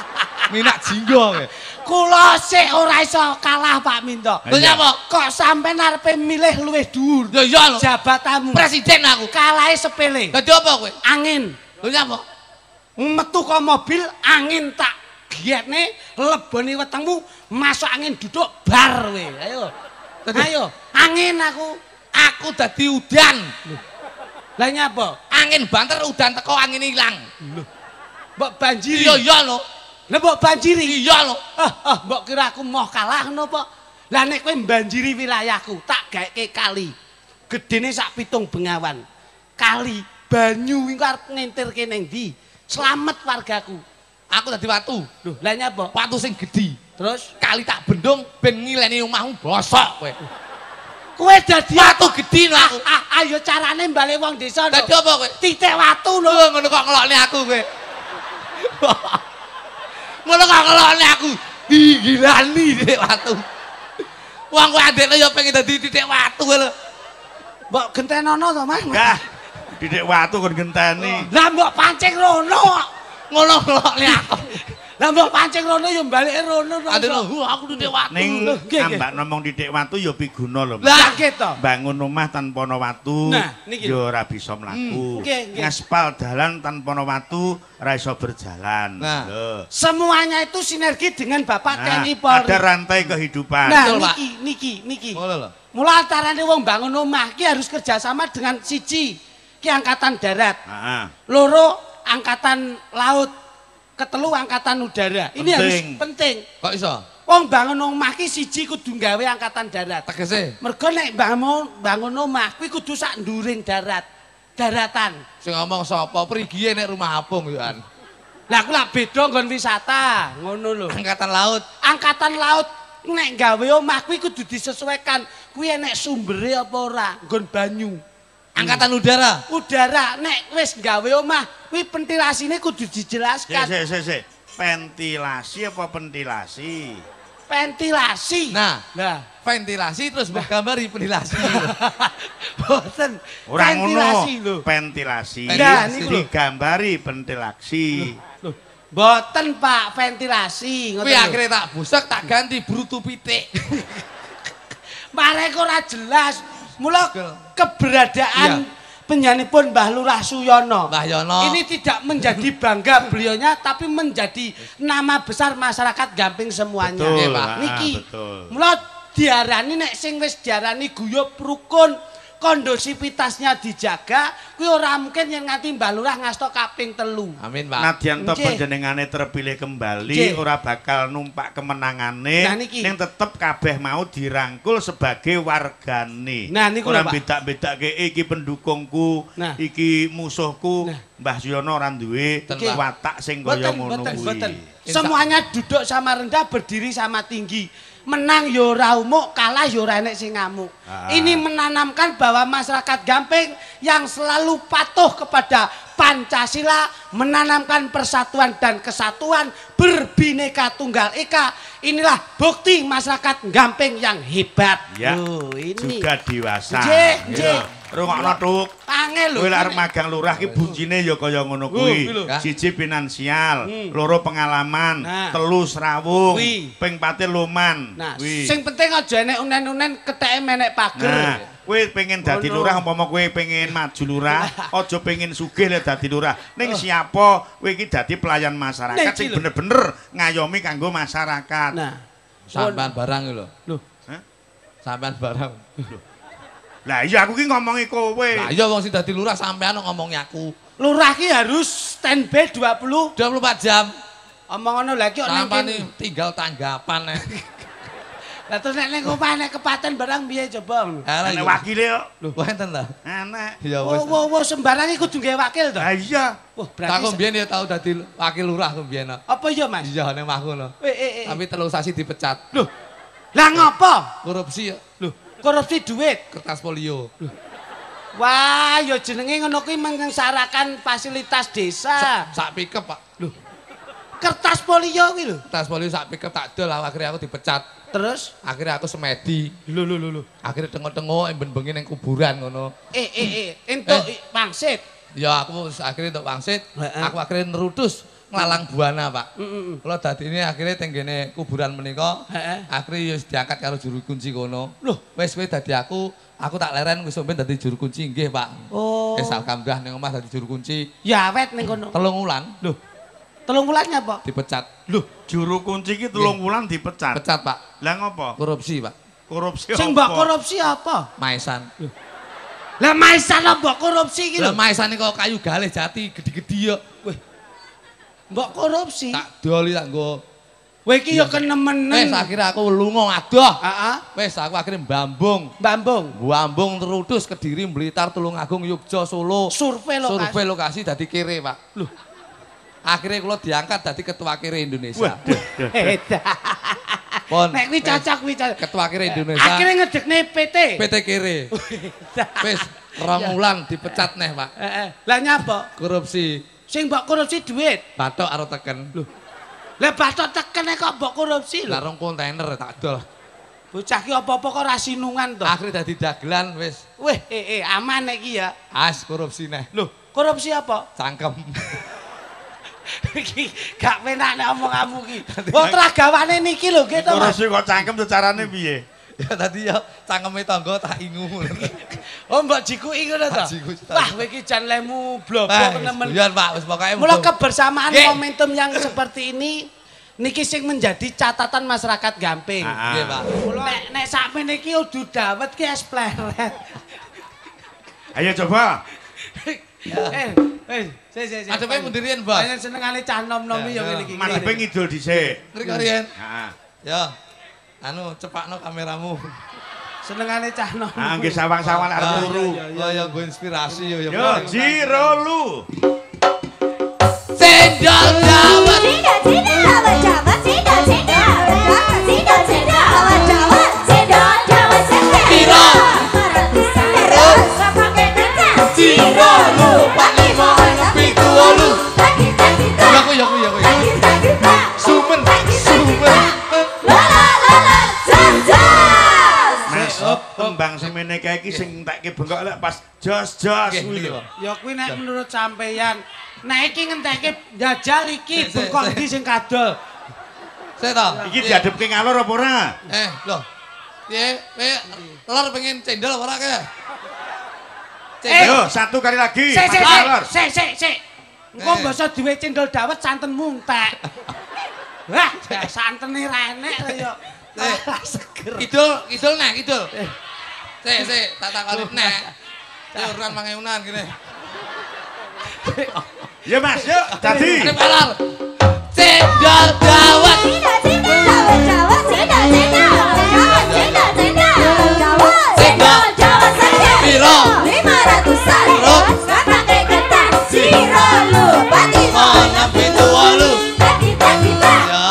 [SPEAKER 1] Minak jinggo kowe.
[SPEAKER 2] Kula sik ora iso kalah Pak Minto.
[SPEAKER 1] Lho nyapa?
[SPEAKER 2] Kok sampean arepe milih luwih dhuwur?
[SPEAKER 1] Lho iya lho.
[SPEAKER 2] Jabatanmu.
[SPEAKER 1] Presiden aku.
[SPEAKER 2] Kalahe sepele.
[SPEAKER 1] Dadi apa kowe?
[SPEAKER 2] Angin.
[SPEAKER 1] Lho nyapa?
[SPEAKER 2] Metu ke mobil angin tak giatne leboni wetengmu masuk angin duduk bar we. Ayo. Ayo, angin
[SPEAKER 1] Aku dadi udan.
[SPEAKER 2] Lah nyapa?
[SPEAKER 1] Angin banter udan teko angin ilang.
[SPEAKER 2] Mbok banjiri.
[SPEAKER 1] Iya lho.
[SPEAKER 2] Lah mbok banjiri.
[SPEAKER 1] Iya lho.
[SPEAKER 2] Mbok kira aku moh kalah ngono apa? Lah nek kowe banjiri wilayahku, tak gaeke kali. Gedene sak 7 bengawan. Kali banyu iku arep ngentirke ning ndi? Slamet wargaku.
[SPEAKER 1] Aku dadi watu.
[SPEAKER 2] Lho, lah nyapa?
[SPEAKER 1] Watu sing gedhi.
[SPEAKER 2] Terus
[SPEAKER 1] Kali tak bendung ben ngileni omahmu bosok kowe.
[SPEAKER 2] kowe dadi
[SPEAKER 1] Watu gedhi lho aku.
[SPEAKER 2] Ayo carane mbale wong desa.
[SPEAKER 1] Dadi apa kowe?
[SPEAKER 2] Titik watu lho.
[SPEAKER 1] Ngono kok ngelokne aku kowe. Ngono kok ngelokne aku. Digilani titik watu. Wong kowe adekne ya pengen dadi titik watu lho.
[SPEAKER 2] Mbok gentenono to, Mas?
[SPEAKER 3] Enggak. Didik watu kon genteni.
[SPEAKER 2] Lah mbok pancing rono.
[SPEAKER 1] Ngono ngelokne aku.
[SPEAKER 2] Lah mbok pancing rono ya balike rono.
[SPEAKER 1] Adekno aku titik watu.
[SPEAKER 3] Ning
[SPEAKER 2] nggih, nggih.
[SPEAKER 3] ambak ngomong didik watu ya piguna lho.
[SPEAKER 2] Lah gitu.
[SPEAKER 3] Bangun rumah tanpa ana watu
[SPEAKER 2] Nah, niki.
[SPEAKER 3] ya ora bisa mlaku.
[SPEAKER 2] Nggih, nggih.
[SPEAKER 3] Ngaspal dalan tanpa ana watu ora iso berjalan.
[SPEAKER 1] Nah.
[SPEAKER 3] Lho.
[SPEAKER 2] Semuanya itu sinergi dengan Bapak
[SPEAKER 3] Nah,
[SPEAKER 2] TNI Polri.
[SPEAKER 3] ada rantai kehidupan.
[SPEAKER 2] Nah,
[SPEAKER 1] Betul, Pak.
[SPEAKER 2] niki.
[SPEAKER 1] Ngono lho.
[SPEAKER 2] Mula antarane wong bangun omah ki harus kerjasama dengan siji ki angkatan darat,
[SPEAKER 3] Heeh.
[SPEAKER 2] loro angkatan laut, ketelu angkatan udara. Ini harus penting.
[SPEAKER 1] Kok iso?
[SPEAKER 2] Wong bangun omah ki siji kudu gawe angkatan darat.
[SPEAKER 1] Tegese
[SPEAKER 2] Mergo nek bangun omah kuwi kudu sak nduring daratan.
[SPEAKER 1] sing ngomong sapa? Prigiye nek rumah apung yo an.
[SPEAKER 2] Lah aku lak beda nggon wisata, ngono lho.
[SPEAKER 1] Angkatan laut.
[SPEAKER 2] Angkatan laut nek gawe omah kuwi kudu disesuaikan. Kuwi enek sumbere apa ora? Nggon banyu.
[SPEAKER 1] Angkatan udara.
[SPEAKER 2] Udara nek wis gawe omah kuwi ventilasine kudu dijelaskan.
[SPEAKER 3] Sik. Ventilasi apa ventilasi?
[SPEAKER 2] Ventilasi.
[SPEAKER 1] Nah,
[SPEAKER 2] Nah,
[SPEAKER 1] ventilasi terus mbok gambari ventilasi.
[SPEAKER 2] boten.
[SPEAKER 3] Ora
[SPEAKER 2] Ventilasi
[SPEAKER 3] ngono.
[SPEAKER 2] lho.
[SPEAKER 3] Ventilasi.
[SPEAKER 2] Nah, niku lho.
[SPEAKER 3] Digambari ventilasi.
[SPEAKER 2] Loh, boten Pak, ventilasi.
[SPEAKER 1] Kuwi akhirnya tak busek tak ganti brutu pitik.
[SPEAKER 2] Marek ora jelas. Mula
[SPEAKER 1] Betul.
[SPEAKER 2] keberadaan penyanipun Mbah Lurah Suyono.
[SPEAKER 1] Mbah Yono.
[SPEAKER 2] Ini tidak menjadi bangga beliaunya, tapi menjadi nama besar masyarakat Gamping semuanya.
[SPEAKER 3] Betul,
[SPEAKER 1] Nggih, Pak.
[SPEAKER 2] Niki.
[SPEAKER 3] betul.
[SPEAKER 2] Mula diarani nek sing wis diarani guyub rukun, kondusivitasnya dijaga, kuwi ora mungkin yen nganti Mbah Lurah ngasto kaping 3.
[SPEAKER 1] Amin, Pak.
[SPEAKER 3] Nadyan to
[SPEAKER 2] Nggih.
[SPEAKER 3] panjenengane terpilih kembali
[SPEAKER 2] Nggih.
[SPEAKER 3] ora bakal numpak kemenangane
[SPEAKER 2] Nah, niki.
[SPEAKER 3] ning tetep kabeh mau dirangkul sebagai wargane.
[SPEAKER 2] Nah, niku lho,
[SPEAKER 3] ora
[SPEAKER 2] Pak.
[SPEAKER 3] bedak-bedake iki pendukungku,
[SPEAKER 2] Nah.
[SPEAKER 3] iki musuhku.
[SPEAKER 2] Nah.
[SPEAKER 3] Mbah Suyono ora duwe
[SPEAKER 1] Nggih.
[SPEAKER 3] watak sing kaya ngono kuwi.
[SPEAKER 2] Boten. Semuanya duduk sama rendah, berdiri sama tinggi. Menang ya ora umuk, kalah ya ora enek sing ngamuk.
[SPEAKER 3] Ah.
[SPEAKER 2] Ini menanamkan bahwa masyarakat Gamping yang selalu patuh kepada Pancasila, menanamkan persatuan dan kesatuan, berbineka tunggal ika. Inilah bukti masyarakat Gamping yang hebat.
[SPEAKER 3] Ya.
[SPEAKER 2] Loh, ini.
[SPEAKER 3] Juga dewasa.
[SPEAKER 2] Nggih.
[SPEAKER 3] Rungokno Tuk.
[SPEAKER 2] Angel lho.
[SPEAKER 3] Kowe lek arep magang lurah ki buncine ya kaya ngono kuwi.
[SPEAKER 2] kuwi lho.
[SPEAKER 3] Siji finansial, loro pengalaman,
[SPEAKER 2] Nah.
[SPEAKER 3] telu srawung,
[SPEAKER 2] Kuwi.
[SPEAKER 3] ping 4 luman.
[SPEAKER 2] Nah,
[SPEAKER 3] Kuwi.
[SPEAKER 2] sing penting aja enek unen-unen keteke menek pager.
[SPEAKER 3] Nah, kowe pengen dadi
[SPEAKER 2] Ngono.
[SPEAKER 3] lurah umpama kowe pengen maju lurah, aja pengen sugih lek dadi lurah. Ning siapa kowe iki dadi pelayan masyarakat
[SPEAKER 2] Ning
[SPEAKER 3] sing
[SPEAKER 2] iki lho.
[SPEAKER 3] bener-bener ngayomi kanggo masyarakat.
[SPEAKER 2] Nah,
[SPEAKER 1] Sampean barang lho.
[SPEAKER 2] Loh.
[SPEAKER 3] Hah?
[SPEAKER 1] Sampean barang.
[SPEAKER 3] Lah iya aku ki ngomongi kowe.
[SPEAKER 1] Lah iya wong sing dadi lurah sampean ngomongi aku.
[SPEAKER 2] lurah ki harus standby 20.
[SPEAKER 1] 24 jam.
[SPEAKER 2] Omong ngono lha ki nek
[SPEAKER 1] Sampean iki tinggal tanggapan.
[SPEAKER 2] Lah terus nek ning omah nek kepaten barang piye coba ngono.
[SPEAKER 1] Lah
[SPEAKER 3] Nek wakile yo.
[SPEAKER 1] Lho, wonten ta?
[SPEAKER 3] Anak.
[SPEAKER 1] Ya wis.
[SPEAKER 2] Wo sembarang iki kudu gawe wakil to.
[SPEAKER 3] Lah iya.
[SPEAKER 2] Wah,
[SPEAKER 1] Tak
[SPEAKER 2] berarti
[SPEAKER 1] aku mbiyen ya tau dadi wakil lurah aku mbiyen.
[SPEAKER 2] apa ya, Mas?
[SPEAKER 1] Iya ning omahku no. Tapi telung sasi dipecat.
[SPEAKER 2] Loh. Lah ngopo?
[SPEAKER 1] Korupsi ya.
[SPEAKER 2] Loh, korupsi duit.
[SPEAKER 1] Kertas polio.
[SPEAKER 2] Wah, ya jenenge ngono kuwi menyengsarakan fasilitas desa.
[SPEAKER 1] Sak pickup, Pak. Loh,
[SPEAKER 2] Kertas polio kuwi lho.
[SPEAKER 1] kertas polio sak pickup tak dol akhirnya aku dipecat.
[SPEAKER 2] Terus
[SPEAKER 1] Akhirnya aku semedi.
[SPEAKER 2] lho.
[SPEAKER 1] Akhirnya tengok-tengok bengi ning kuburan ngono.
[SPEAKER 2] Entuk pangsit.
[SPEAKER 1] Ya aku akhirnya untuk wangsit,
[SPEAKER 2] Heeh.
[SPEAKER 1] aku akhirnya nerutus nglalang buana, Pak.
[SPEAKER 2] Heeh.
[SPEAKER 1] Kula dadine akhire tenggene kuburan menika,
[SPEAKER 2] Heeh.
[SPEAKER 1] akhire wis diangkat karo juru kunci kono.
[SPEAKER 2] Loh,
[SPEAKER 1] Wis dadi aku tak leren wis sampeyan dadi juru kunci nggih, Pak.
[SPEAKER 2] oh.
[SPEAKER 1] Wis alhamdulillah ning omah dadi juru kunci
[SPEAKER 2] Ya awet ning kono.
[SPEAKER 1] 3 wulan. Loh,
[SPEAKER 2] 3 bulannya apa?
[SPEAKER 1] dipecat.
[SPEAKER 3] Loh, juru kunci iki 3 wulan dipecat.
[SPEAKER 1] Pecat, Pak.
[SPEAKER 3] Lah ngopo?
[SPEAKER 1] Korupsi, Pak.
[SPEAKER 3] Korupsi
[SPEAKER 2] Sing mbok korupsi apa?
[SPEAKER 1] Maesan.
[SPEAKER 2] Lah maisan mbok korupsi iki
[SPEAKER 1] Lah
[SPEAKER 2] lho.
[SPEAKER 1] maesan kok kayu galih jati gede-gede yo.
[SPEAKER 2] Weh. Mbok korupsi.
[SPEAKER 1] Tak doli tak nggo.
[SPEAKER 2] Kowe iki ya kenemenen.
[SPEAKER 1] Wis akhire aku lunga adoh.
[SPEAKER 2] Heeh.
[SPEAKER 1] Wis aku akhire mbambung.
[SPEAKER 2] Bambung.
[SPEAKER 1] Terudus Kediri, Blitar, Tulungagung, Yogya, Solo.
[SPEAKER 2] Survei lokasi.
[SPEAKER 1] Survei lokasi dadi kere, Pak. Loh. Akhirnya kula diangkat dadi ketua kere Indonesia. Pon.
[SPEAKER 2] Nek kuwi cocok kuwi cocok.
[SPEAKER 1] Ketua kere Indonesia.
[SPEAKER 2] Akhirnya ngedekne PT.
[SPEAKER 1] PT kere. Wis 2 wulan dipecat neh, Pak.
[SPEAKER 2] Heeh. Lah nyapa?
[SPEAKER 1] Korupsi.
[SPEAKER 2] Sing mbok korupsi duit.
[SPEAKER 1] Bathok karo teken. Loh,
[SPEAKER 2] Lah batok tekene kok mbok korupsi
[SPEAKER 1] lah
[SPEAKER 2] lho.
[SPEAKER 1] 2 kontainer tak dol.
[SPEAKER 2] Bocah ki apa-apa kok ra sinungan to.
[SPEAKER 1] Akhirnya dadi dagelan wis.
[SPEAKER 2] Weh, aman nek iki ya.
[SPEAKER 1] As korupsi neh. Loh,
[SPEAKER 2] Korupsi apa?
[SPEAKER 1] cangkem.
[SPEAKER 2] Iki gak penak nek omong kamu ki. Wong tragawane niki lho nggih to, Mas.
[SPEAKER 3] Korupsi kok cangkem tuh carane piye?
[SPEAKER 1] Ya tadi ya cangkeme tangga tak ingu.
[SPEAKER 2] Oh mbok jikuki ngono to.
[SPEAKER 1] Mbok jikuki.
[SPEAKER 2] Wah, kowe iki jan lemu blobok nemen.
[SPEAKER 1] Guyon, Pak, wis pokoke
[SPEAKER 2] Mula kebersamaan
[SPEAKER 1] Nggih.
[SPEAKER 2] momentum yang seperti ini niki sing menjadi catatan masyarakat Gamping.
[SPEAKER 1] Nggih, Pak.
[SPEAKER 2] Nek sakmene iki udu dawet ki es pleret.
[SPEAKER 3] Ayo coba.
[SPEAKER 2] Se.
[SPEAKER 1] Adepe mundirian, Bos.
[SPEAKER 2] Ayo senengane cah nom-nom yo ngene iki.
[SPEAKER 3] Madhepe ngidul dhisik.
[SPEAKER 1] Ngriko riyen.
[SPEAKER 3] Heeh.
[SPEAKER 1] Ya. Anu, cepakno kameramu.
[SPEAKER 2] Senengane cah nom.
[SPEAKER 3] Ah nggih sawang-sawang arep turu.
[SPEAKER 1] Oh ya gue inspirasi yo.
[SPEAKER 3] Yo, Jiro lu.
[SPEAKER 1] Sendal dawet.
[SPEAKER 5] Cendol dawet dawet cendol cendol dawet dawet cendol dawet cendol
[SPEAKER 1] Piro?
[SPEAKER 5] 500 terus pakai kacang
[SPEAKER 1] Jiro lu, Pak Limo, Pitu Wolu. Ya aku. Sumen.
[SPEAKER 3] Mas, tembang semene kae iki sing entekke bengkok lek pas jos-jos kuwi lho.
[SPEAKER 2] Ya kuwi nek menurut sampeyan nek iki ngentekke njajal iki
[SPEAKER 1] Sik,
[SPEAKER 2] bengkok
[SPEAKER 1] sik.
[SPEAKER 2] ndi sing kadol.
[SPEAKER 1] Saya tahu.
[SPEAKER 3] Iki diadepke ngalor apa ora?
[SPEAKER 1] Loh. Piye? Telur pengen cendol apa ora kaya?
[SPEAKER 3] Yo, satu kali lagi. Ngalor.
[SPEAKER 2] Sik. Engko
[SPEAKER 1] Eh.
[SPEAKER 2] basa duwe cendol dawet santenmu entek. Wah, santene ra enek lho ya. Ah, seger.
[SPEAKER 1] Kidul nek, kidul. Sik, tak takoni nek. Urunan mangeunan kene.
[SPEAKER 3] Ya Mas, yuk. Dadi.
[SPEAKER 1] Ada palar. Cendol dawet.
[SPEAKER 5] Cendol dawet
[SPEAKER 1] Piro?
[SPEAKER 5] 500 terus pakai kacang Jiro lu
[SPEAKER 1] Mana Pitu Wolu. Ya.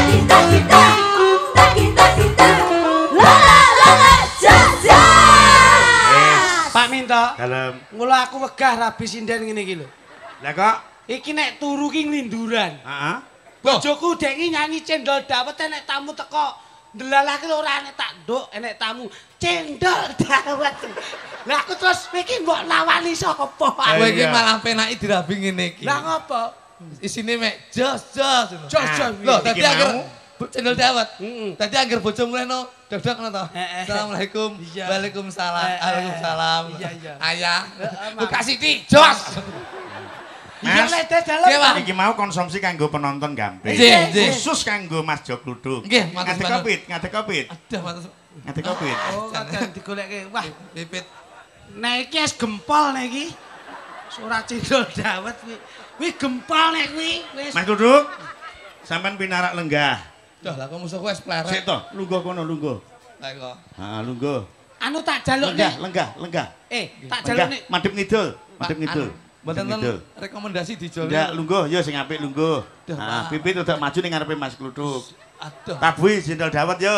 [SPEAKER 2] Pak Minto,
[SPEAKER 3] Dalem.
[SPEAKER 2] mula aku wegah rabi sinden ngene iki lho.
[SPEAKER 3] Lah kok?
[SPEAKER 2] Iki nek turu ki nglinduran.
[SPEAKER 3] Heeh.
[SPEAKER 2] Bojoku dek iki nyanyi cendol dawet nek tamu teko ndelalake lho ora enek tak nduk enek tamu cendol dawet. Lah aku terus iki mbok lawani sapa?
[SPEAKER 1] Kowe iki
[SPEAKER 3] Iya.
[SPEAKER 1] malah penaki dirabi ngene iki.
[SPEAKER 2] Lah ngopo?
[SPEAKER 1] Isine mek jos.
[SPEAKER 2] Jos.
[SPEAKER 1] Loh,
[SPEAKER 3] Iki
[SPEAKER 1] tadi agar
[SPEAKER 3] mau.
[SPEAKER 1] cendol dawet.
[SPEAKER 2] Heeh.
[SPEAKER 1] Tadi agar bojomu leno dok-dok ngono to. Assalamualaikum.
[SPEAKER 2] Iya.
[SPEAKER 1] Waalaikumsalam. Waalaikumsalam.
[SPEAKER 2] Iya.
[SPEAKER 1] Ayah.
[SPEAKER 2] Mak.
[SPEAKER 1] Buka siti jos.
[SPEAKER 2] Iya
[SPEAKER 3] Mas.
[SPEAKER 2] lek dalam.
[SPEAKER 1] Nggih, Pak.
[SPEAKER 3] Iki mau konsumsi kanggo penonton Gamping.
[SPEAKER 1] Nggih.
[SPEAKER 3] Khusus kanggo Mas Jok Luduk.
[SPEAKER 1] Nggih, matur
[SPEAKER 3] Ngadek
[SPEAKER 1] banget.
[SPEAKER 3] kopit, ngadek kopit.
[SPEAKER 1] Aduh, matur.
[SPEAKER 3] Ngadek kopit.
[SPEAKER 2] Oh, kadang digolekke. Wah,
[SPEAKER 1] Pipit.
[SPEAKER 2] nek iki es gempol nek iki. Ora cendol dawet kuwi. Kuwi gempol nek kuwi. Wis.
[SPEAKER 3] Mas Luduk. Sampean pinarak lenggah.
[SPEAKER 1] Duh, lah kok musuhku wis pleret.
[SPEAKER 3] Sik to, lungguh kono lungguh.
[SPEAKER 1] Lah kok.
[SPEAKER 3] Ha, lungguh.
[SPEAKER 2] Anu tak jaluk
[SPEAKER 3] Lenggah.
[SPEAKER 2] nih. Tak jaluk
[SPEAKER 3] Lenggah,
[SPEAKER 2] nih.
[SPEAKER 3] madhep ngidul. Madhep ngidul.
[SPEAKER 1] Mboten
[SPEAKER 3] Madhep ngidul.
[SPEAKER 1] rekomendasi dijol.
[SPEAKER 3] Ya, lungguh, yo sing apik lungguh.
[SPEAKER 1] Duh,
[SPEAKER 3] Ha,
[SPEAKER 1] Pak.
[SPEAKER 3] pipit udah maju ning ngarepe Mas Luduk.
[SPEAKER 1] Aduh.
[SPEAKER 3] Tabuhi jendol dawet yo.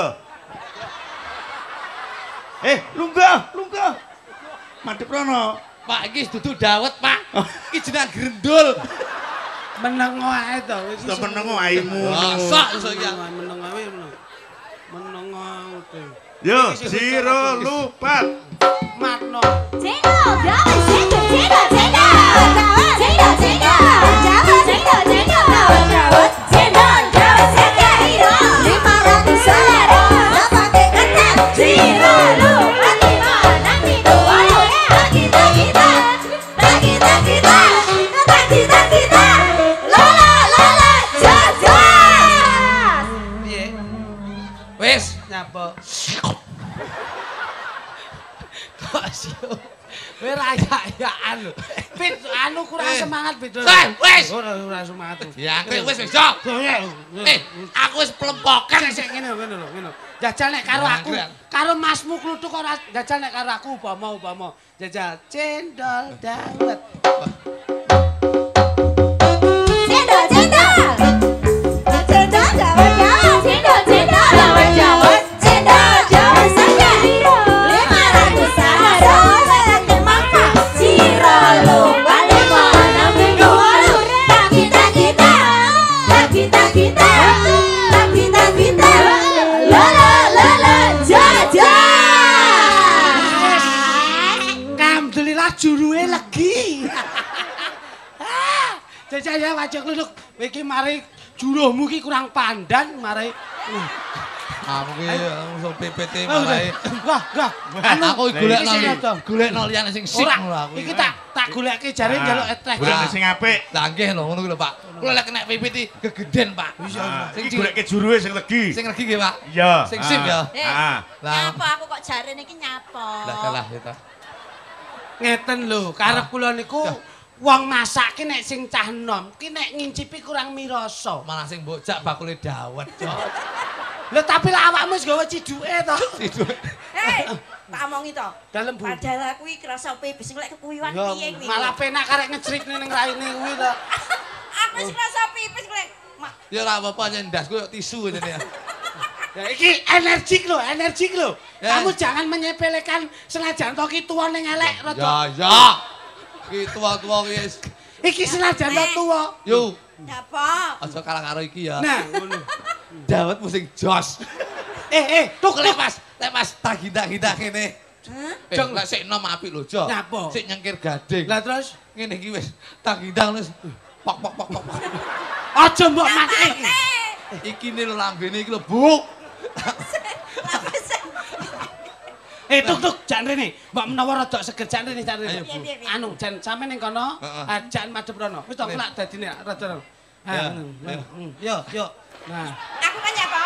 [SPEAKER 3] Lungguh. Madhep rono.
[SPEAKER 1] Pak iki dudu dawet, Pak. Iki jeneng grendul.
[SPEAKER 2] Menengo ae to. Iki
[SPEAKER 3] Wis menengo aimu.
[SPEAKER 1] Masa iso iki.
[SPEAKER 2] menengo ae. Menengo.
[SPEAKER 3] Yo, Jiro lupat.
[SPEAKER 2] Makno.
[SPEAKER 5] Cendol dawet cendol dawet
[SPEAKER 2] ya lho. Pit anu kurang semangat Pit.
[SPEAKER 1] Wis.
[SPEAKER 2] Ora semangat.
[SPEAKER 1] Ya, wis Jok. Aku wis plempokan
[SPEAKER 2] Sik ngene lho. Jajal nek karo aku, karo Masmu kluthuk ora jajal nek karo aku upama. Jajal cendol dawet.
[SPEAKER 5] Cendol, cendol. Cendol, dawet, dawet. Cendol, cendol, dawet, dawet. Cendol, dawet saja. 500 sado. Lelaki mangkak. Siro lupa limana minggu walu. Tak kita. Lala, jajan.
[SPEAKER 2] Alhamdulillah juruhe legi. Jajal ya wajah kluduk. Iki mari juruhmu ki kurang pandan mari.
[SPEAKER 1] Aku ki langsung PPT malah.
[SPEAKER 2] Wah.
[SPEAKER 1] Aku golekno liyane sing sik ngono aku.
[SPEAKER 2] Iki tak goleke jare njaluk etrek.
[SPEAKER 3] Golek sing apik.
[SPEAKER 1] Lah nggih lho ngono kuwi lho Pak. Kula lek kena PPT gegeden Pak.
[SPEAKER 3] Iki goleke juruhe sing legi.
[SPEAKER 1] Sing legi nggih Pak.
[SPEAKER 3] Iya.
[SPEAKER 1] Sing sip ya.
[SPEAKER 3] Heeh.
[SPEAKER 5] Nyapa aku kok jarene iki nyapa.
[SPEAKER 1] Lah itu.
[SPEAKER 2] Ngeten lho, karep kula niku wong masak ki nek sing cah enom ki nek ngincipi kurang mirasa.
[SPEAKER 1] Malah sing bocak bakule dawet, Cok.
[SPEAKER 2] Lho tapi lek awakmu wis gawe ciduke to.
[SPEAKER 5] Hei, tak omongi to.
[SPEAKER 2] Dalem Bu.
[SPEAKER 5] Padahal aku iki krasa pipis lek kekuwiwan
[SPEAKER 2] Yo,
[SPEAKER 5] piye kuwi.
[SPEAKER 2] malah penak karek ngecrikne ning raine kuwi to.
[SPEAKER 5] Aku wis krasa pipis lek.
[SPEAKER 1] Ya ora apa-apa nyendas koyo tisu aja nih.
[SPEAKER 2] Ya iki energik lho.
[SPEAKER 1] Ya.
[SPEAKER 2] Kamu jangan menyepelekan senajan to ki tuwa ning elek rada.
[SPEAKER 1] Ya. Ki tua-tua wis.
[SPEAKER 2] Iki senajan to tuwa.
[SPEAKER 1] Yo,
[SPEAKER 5] Nyapa?
[SPEAKER 1] aja kalah karo iki ya.
[SPEAKER 2] Nah, ngono.
[SPEAKER 1] Dawetmu sing jos.
[SPEAKER 2] Tuk
[SPEAKER 1] Lek pas tagindak-gindak kene.
[SPEAKER 5] Hah?
[SPEAKER 1] Dong lek sik enom apik lho, Jo.
[SPEAKER 2] Nyapa?
[SPEAKER 1] Sik nyengkir gading.
[SPEAKER 2] Lah terus
[SPEAKER 1] Ngene iki wis tagindak wis pok.
[SPEAKER 2] aja mbok mati.
[SPEAKER 1] Iki ne lho lambene iki lho, Buk.
[SPEAKER 2] Tuk, jan rene. Mbok menawa rada seger jan rene.
[SPEAKER 1] Ayo, Bu.
[SPEAKER 5] Piye, piye?
[SPEAKER 2] Anu, jan sampe ning kono,
[SPEAKER 1] Heeh.
[SPEAKER 2] jan madhep rono. Wis to
[SPEAKER 1] Nih.
[SPEAKER 2] kelak dadine rada.
[SPEAKER 1] Ya,
[SPEAKER 2] Yo. Nah,
[SPEAKER 5] Aku kan nyapa?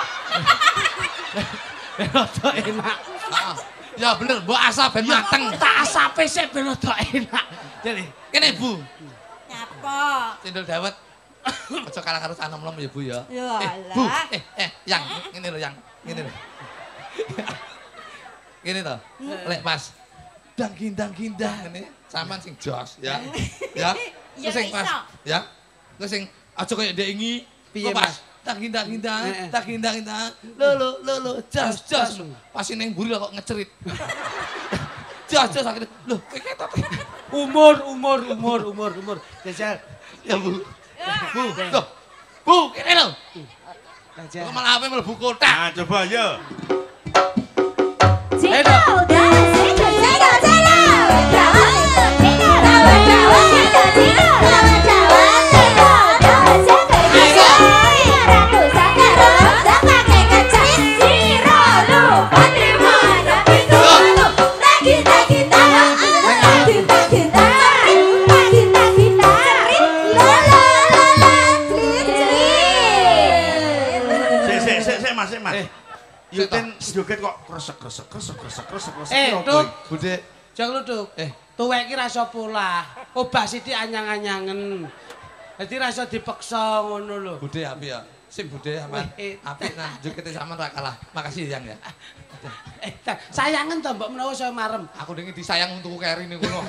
[SPEAKER 2] rada enak.
[SPEAKER 1] Heeh. Ya bener, mbok asap ben mateng.
[SPEAKER 2] Tak asape sik ben rada enak. Jadi,
[SPEAKER 1] Kene, Bu.
[SPEAKER 5] Nyapa?
[SPEAKER 1] Cendol dawet. Aja kalah karo sanom-nom ya, Bu ya.
[SPEAKER 5] Ya
[SPEAKER 1] Bu,
[SPEAKER 5] Allah.
[SPEAKER 1] yang ngene lho, yang ngene lho. Ngene to. Lek pas dang-gindah ngene, sampean sing jos ya. Ya.
[SPEAKER 5] Ya,
[SPEAKER 1] Ku sing
[SPEAKER 5] iso.
[SPEAKER 1] pas, ya. Ku sing aja koyo ndek ingi.
[SPEAKER 2] Piye,
[SPEAKER 1] Kok pas
[SPEAKER 2] Mas?
[SPEAKER 1] dang-gindah,
[SPEAKER 2] Heeh.
[SPEAKER 1] dang-gindah. Lho, jos. Pas ning mburi kok ngecerit. Jos akhirnya. Lho, kowe ketot.
[SPEAKER 2] umur. Jajal.
[SPEAKER 1] Ya, Bu. Bu, loh. Bu, kene lho.
[SPEAKER 2] Jajal.
[SPEAKER 1] Kok malah ape mlebu kotak.
[SPEAKER 3] Nah, coba yo.
[SPEAKER 5] Cendol, dawet, cendol, dawet. Cendol, dawet, cendol, dawet. Ratusan terus, tak pakai kecap. Siro lupa di mana pintu malu. Lagi,
[SPEAKER 3] Sik, Mas. Yuten joget kok kresek.
[SPEAKER 2] Tuk,
[SPEAKER 1] Bude.
[SPEAKER 2] jang lu Tuk. Tuwek iki rasa pola. Obah sithik anyang-anyangen. Dadi rasa dipeksa ngono lho.
[SPEAKER 1] Bude api ya. Sing bude aman. Api nah jogete sampean ra kalah. Makasih Yang ya.
[SPEAKER 2] Sayangen to mbok menawa saya marem.
[SPEAKER 1] Aku dengi disayang untuk keri ning kono.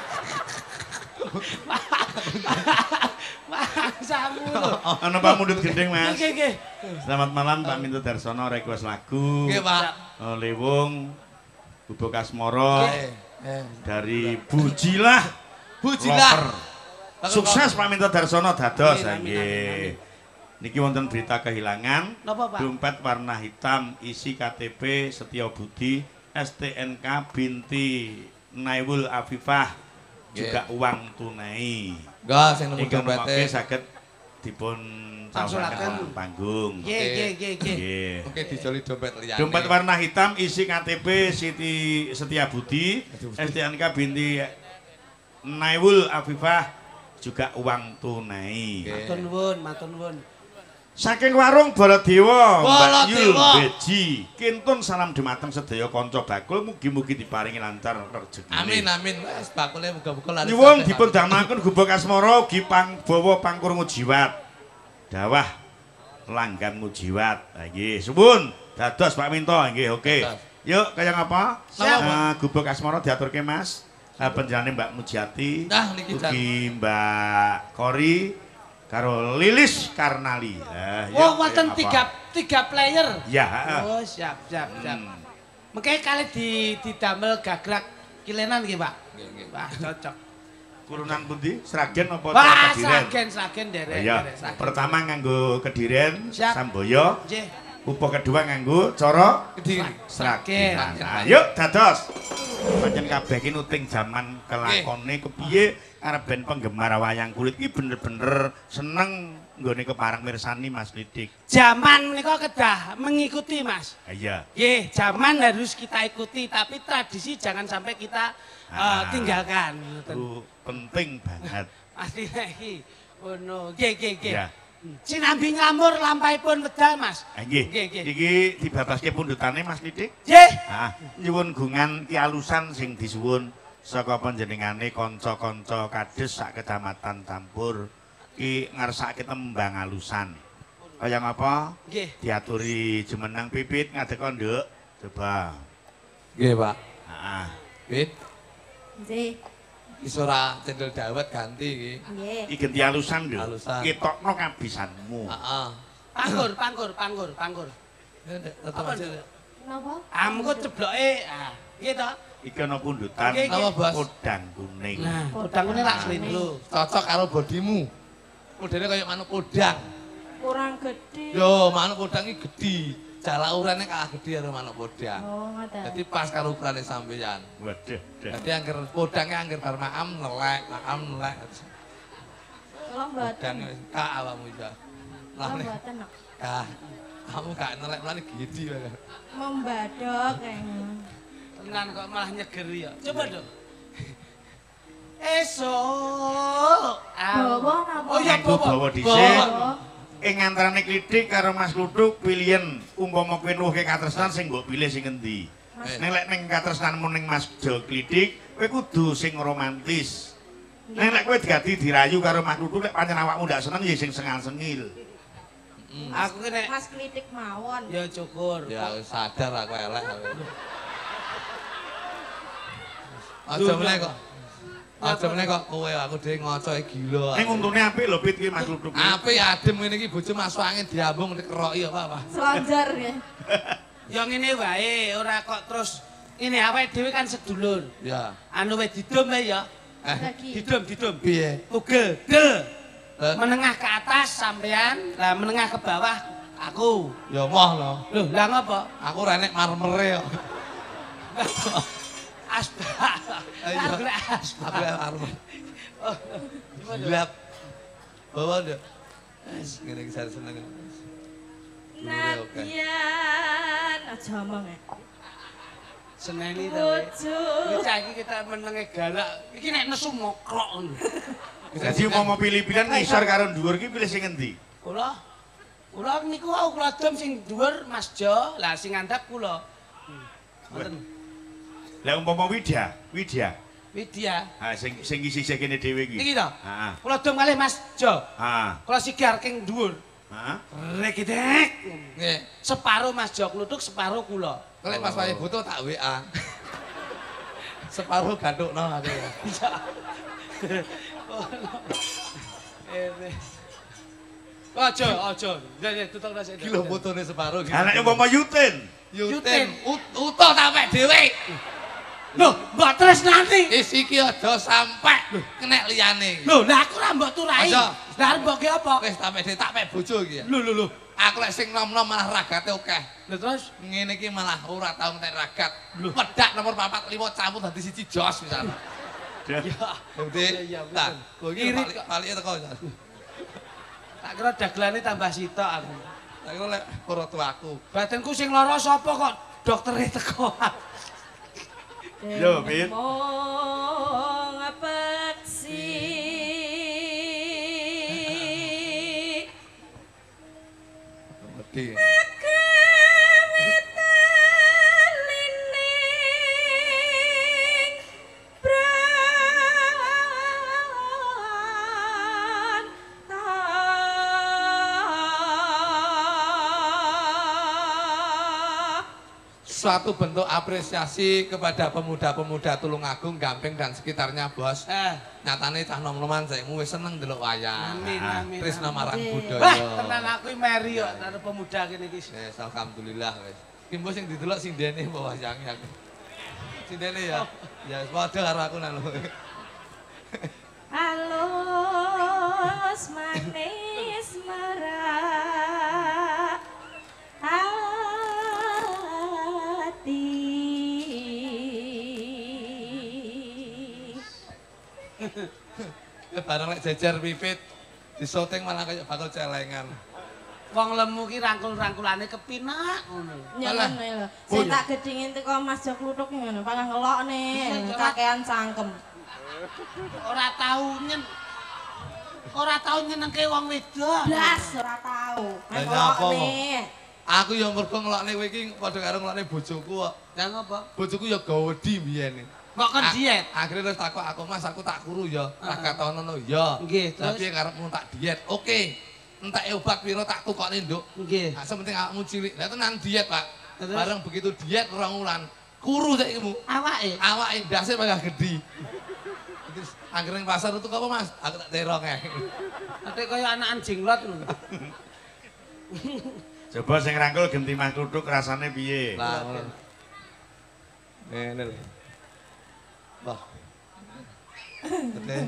[SPEAKER 2] Samu lho.
[SPEAKER 3] Ana pamundhut gendeng, Mas.
[SPEAKER 2] Nggih.
[SPEAKER 3] Selamat malam Pak Minto Darsono request lagu.
[SPEAKER 1] Nggih, Pak.
[SPEAKER 3] Lewung Bubuk Asmoro
[SPEAKER 1] Eh.
[SPEAKER 3] dari Bujilah.
[SPEAKER 1] Bujilah.
[SPEAKER 3] Lover. Sukses Pak Minto Darsono dados
[SPEAKER 2] Amin,
[SPEAKER 3] nggih. Niki wonten berita kehilangan.
[SPEAKER 2] Napa, Pak?
[SPEAKER 3] Dompet warna hitam isi KTP Setio Budi STNK binti Naiwul Afifah juga uang tunai.
[SPEAKER 1] Enggak, sing nemu
[SPEAKER 3] Ingkang
[SPEAKER 1] dompete.
[SPEAKER 3] memakai saged dipun
[SPEAKER 2] Pangsulaken.
[SPEAKER 3] caosaken panggung.
[SPEAKER 2] Nggih.
[SPEAKER 3] Nggih.
[SPEAKER 1] Oke, dijoli dompet liyane.
[SPEAKER 3] Dompet warna hitam isi KTP Siti Setia Budi STNK binti Naiwul Afifah juga uang tunai.
[SPEAKER 1] Oke.
[SPEAKER 2] Matur nuwun.
[SPEAKER 3] Saking warung Baladewa, Mbak Yul
[SPEAKER 1] Baladewa.
[SPEAKER 3] Beji. Kintun salam dumateng sedaya kanca bakul, mugi-mugi diparingi lancar rezeki.
[SPEAKER 1] Amin amin. Wes bakule muga-muga laris.
[SPEAKER 3] Nyuwun
[SPEAKER 1] kabeh.
[SPEAKER 3] dipun damaken gubuk asmara ugi pangbawa pangkur mujiwat. Dawah langgan mujiwat. Ha nggih, suwun. Dados Pak Minto nggih, oke.
[SPEAKER 1] Dados.
[SPEAKER 3] Yuk, kaya ngapa?
[SPEAKER 1] Siap.
[SPEAKER 3] Gubuk asmara diaturke Mas. Panjenengane Mbak Mujiati.
[SPEAKER 1] Nah, niki jan.
[SPEAKER 3] Ugi Mbak Kori karo Lilis Karnali.
[SPEAKER 2] Oh, wonten tiga player.
[SPEAKER 3] Ya, heeh.
[SPEAKER 2] Oh, siap. Mengke kali didamel gagrak kilenan nggih, Pak.
[SPEAKER 1] Nggih.
[SPEAKER 2] Wah, cocok.
[SPEAKER 3] Kurunan pundi? Sragen apa
[SPEAKER 2] Wah,
[SPEAKER 3] Kediren?
[SPEAKER 2] sragen derek.
[SPEAKER 3] Ya,
[SPEAKER 2] Sragen.
[SPEAKER 3] pertama nganggo Kediren,
[SPEAKER 2] Siap.
[SPEAKER 3] Samboyo.
[SPEAKER 2] Nggih.
[SPEAKER 3] Upo kedua nganggo cara
[SPEAKER 1] Kediri.
[SPEAKER 2] Sragen.
[SPEAKER 3] Nah, yuk dados. Pancen kabeh iki nuting jaman kelakone kepiye arep ben penggemar wayang kulit iki bener-bener seneng nggone kepareng mirsani Mas Lidik.
[SPEAKER 2] Zaman menika kedah mengikuti, Mas.
[SPEAKER 3] Iya.
[SPEAKER 2] Nggih, zaman harus kita ikuti, tapi tradisi jangan sampai kita tinggalkan.
[SPEAKER 3] Itu penting banget.
[SPEAKER 2] Pasti iki. Ngono. Nggih.
[SPEAKER 3] Ya.
[SPEAKER 2] Sinambi nglamur lampahipun wedal, Mas.
[SPEAKER 3] Nggih.
[SPEAKER 2] Nggih.
[SPEAKER 3] Iki dibabaske pundutane Mas Lidik.
[SPEAKER 2] Nggih.
[SPEAKER 3] Nyuwun gungan ki alusan sing disuwun saka panjenengane kanca-kanca kades sak kecamatan Campur ki ngarsake tembang alusan. Kaya ngapa?
[SPEAKER 2] Nggih.
[SPEAKER 3] Diaturi jumeneng Pipit ngadeka, Nduk. Coba.
[SPEAKER 1] Nggih, Pak.
[SPEAKER 3] Heeh.
[SPEAKER 1] Pit,
[SPEAKER 5] Nggih.
[SPEAKER 1] iso ora cendel dawet ganti iki.
[SPEAKER 5] Nggih.
[SPEAKER 3] Iki ganti alusan, Nduk.
[SPEAKER 1] Alusan.
[SPEAKER 3] Ketokno kabisanmu.
[SPEAKER 1] Heeh.
[SPEAKER 2] Panggur.
[SPEAKER 1] Tetep aja.
[SPEAKER 5] Napa?
[SPEAKER 2] Amku cebloke, nggih to.
[SPEAKER 3] Iki ana pundutan
[SPEAKER 2] Nggih,
[SPEAKER 1] nggih. Apa, Bos?
[SPEAKER 3] kodang kuning.
[SPEAKER 2] Nah, kodangune lak slindro.
[SPEAKER 1] Cocok karo bodimu. Modele kaya manuk kodang.
[SPEAKER 5] Kurang gede.
[SPEAKER 1] Yo, manuk kodang iki gedhi. Jalak urane kalah gedhi karo manuk kodang.
[SPEAKER 5] Oh, ngoten.
[SPEAKER 1] Dadi pas karo ukurane sampeyan.
[SPEAKER 3] Waduh.
[SPEAKER 1] Dadi angger kodange angger bar maam nelek.
[SPEAKER 5] Kula mboten.
[SPEAKER 1] Kodang wis kak awakmu ya.
[SPEAKER 5] Kula mboten kok.
[SPEAKER 1] Kak, kamu gak nelek mlane gidi wae.
[SPEAKER 5] Membadok kayaknya.
[SPEAKER 2] Tenan kok malah nyegeri ya. Coba dong. Esok.
[SPEAKER 5] Bawa napa?
[SPEAKER 2] Oh iya,
[SPEAKER 3] Nganggo
[SPEAKER 2] bawa.
[SPEAKER 3] bawa dhisik.
[SPEAKER 5] Bawa.
[SPEAKER 3] Ing antarane Klidik karo Mas Luduk pilihan umpama kowe nuwuhke katresnan sing mbok pilih sing endi? Nek lek ning katresnanmu ning Mas Jo Klidik, kowe kudu sing romantis. Nek lek kowe digati dirayu karo Mas Luduk lek pancen awakmu ndak seneng ya sing sengal-sengil.
[SPEAKER 2] Aku ki nek
[SPEAKER 5] Mas Klitik mawon.
[SPEAKER 2] ya syukur.
[SPEAKER 1] Ya wis sadar aku elek. Aja meneh kok. Aja meneh kok kowe aku dhewe ngocoe gila.
[SPEAKER 3] Ning untune apik lho Pit ki Mas Luduk.
[SPEAKER 1] Apik adem ngene iki bojo masuk angin diambung dikeroki apa.
[SPEAKER 5] Selanjar ya.
[SPEAKER 2] Ya ngene wae, ora kok terus ini awake dhewe kan sedulur.
[SPEAKER 1] Ya.
[SPEAKER 2] Anu wis didum wae ya.
[SPEAKER 5] Lagi.
[SPEAKER 2] Didum.
[SPEAKER 1] Piye?
[SPEAKER 2] Tugel, del. Menengah ke atas sampean, lah menengah ke bawah aku.
[SPEAKER 1] Ya moh lho.
[SPEAKER 2] Loh, lah ngapa?
[SPEAKER 1] Aku renek marmere kok.
[SPEAKER 2] Asbak.
[SPEAKER 1] Iya.
[SPEAKER 2] Aku lek asbak.
[SPEAKER 1] Aku renek marmer. Gelap. Bawa nduk. Wis ngene iki saya seneng.
[SPEAKER 5] Nadian. Aja omong ya.
[SPEAKER 2] Seneni to. we.
[SPEAKER 5] Bojo.
[SPEAKER 2] Iki iki kita menenge galak. Iki nek nesu mokrok ngono.
[SPEAKER 3] Dadi umpama pilih-pilihan ngisor karo dhuwur ki pilih sing endi?
[SPEAKER 2] Kula niku wau kula dom sing dhuwur Mas Jo, lah sing ngandhap kula. Ngoten.
[SPEAKER 3] Lah umpama Widya.
[SPEAKER 2] Widya.
[SPEAKER 3] Ha sing sisih kene dhewe iki.
[SPEAKER 2] Niki to.
[SPEAKER 3] Heeh.
[SPEAKER 2] Kula dom kalih Mas Jo.
[SPEAKER 3] Ha.
[SPEAKER 2] Kula sigar king dhuwur.
[SPEAKER 3] Heeh.
[SPEAKER 2] Rekitek.
[SPEAKER 1] Nggih.
[SPEAKER 2] Separuh Mas Jo kluthuk, separuh kula.
[SPEAKER 1] Lek pas wae butuh tak WA. Separuh gandukno aku ya.
[SPEAKER 2] Aja. Ya tutuk nasi.
[SPEAKER 1] Iki lho fotone separuh iki.
[SPEAKER 3] Anake umpama Yutin.
[SPEAKER 1] Yutin utuh sampe dhewe.
[SPEAKER 2] Loh, mbok tresnani.
[SPEAKER 1] Wis iki aja sampe kenek liyane.
[SPEAKER 2] Loh, lah aku ra mbok turai.
[SPEAKER 1] Aja.
[SPEAKER 2] Lah mbok ki apa?
[SPEAKER 1] Wis sampe dhewe tak pek bojo iki ya.
[SPEAKER 2] Loh.
[SPEAKER 1] Aku lek sing nom-nom malah ragate akeh.
[SPEAKER 2] Lah terus
[SPEAKER 1] Ngene iki malah ora tau entek ragat. Wedak nomor 4 5 campur dadi siji jos misal.
[SPEAKER 2] ya
[SPEAKER 1] Dadi
[SPEAKER 2] Iya,
[SPEAKER 1] tak
[SPEAKER 2] betul.
[SPEAKER 1] kowe iki
[SPEAKER 2] Irit kok.
[SPEAKER 1] palike teko.
[SPEAKER 2] tak kira dagelane tambah sitok aku.
[SPEAKER 1] Tak kira lek para tuaku.
[SPEAKER 2] Badanku sing lara sapa kok doktere teko.
[SPEAKER 3] Yo, Pit.
[SPEAKER 5] Mong peksi.
[SPEAKER 1] gede. Suatu bentuk apresiasi kepada pemuda-pemuda Tulungagung, Gampeng dan sekitarnya, Bos. Nyatane cah nom-noman saiki wis seneng ndelok wayang.
[SPEAKER 2] Amin, amin.
[SPEAKER 1] Tresna marang
[SPEAKER 2] Wah,
[SPEAKER 1] budaya.
[SPEAKER 2] tenan aku meri kok karo pemuda kene iki.
[SPEAKER 1] Wis alhamdulillah wis. Ki mbok sing didelok sing dene mbok wayange aku. Sing dene ya. Ya padha karo aku nang lho.
[SPEAKER 5] Halus manis merak hati.
[SPEAKER 1] Ya bareng lek jejer pipit disoting malah kayak bakal celengan.
[SPEAKER 2] Wong lemu ki rangkul-rangkulane kepinak ngono.
[SPEAKER 5] Nyangen lho. Sing tak gedhingin teko Mas Jok Kluthuk ngono, pangah ngelokne kakean cangkem.
[SPEAKER 2] Ora tau nyenengke wong wedok.
[SPEAKER 5] Blas ora tau.
[SPEAKER 1] Lah nyapa,
[SPEAKER 5] Ngelokne.
[SPEAKER 1] Aku ya mergo ngelokne kowe iki padha karo ngelokne bojoku kok.
[SPEAKER 2] Lah ngopo?
[SPEAKER 1] Bojoku ya gawedi biyen.
[SPEAKER 2] Kok kon diet?
[SPEAKER 1] Akhirnya terus takut aku, Mas aku tak kuru ya. Tak katono ya.
[SPEAKER 2] Nggih, terus?
[SPEAKER 1] Tapi karepmu tak diet. Oke. Entek obat piro tak tukokne, Nduk.
[SPEAKER 2] Nggih.
[SPEAKER 1] Nah, sementing awakmu cilik. Lah tenan diet, Pak.
[SPEAKER 2] Terus?
[SPEAKER 1] Bareng begitu diet 2 wulan. Kuru saikimu.
[SPEAKER 2] Awake.
[SPEAKER 1] Awake ndase malah gedhi. Terus anggere ning pasar itu apa, Mas? Aku tak terong ae.
[SPEAKER 2] Ate kaya anakan jenglot ngono.
[SPEAKER 3] Coba sing rangkul genti Mas Kluthuk rasane piye?
[SPEAKER 1] Lah ngono. Ngene lho. Wah. Oke.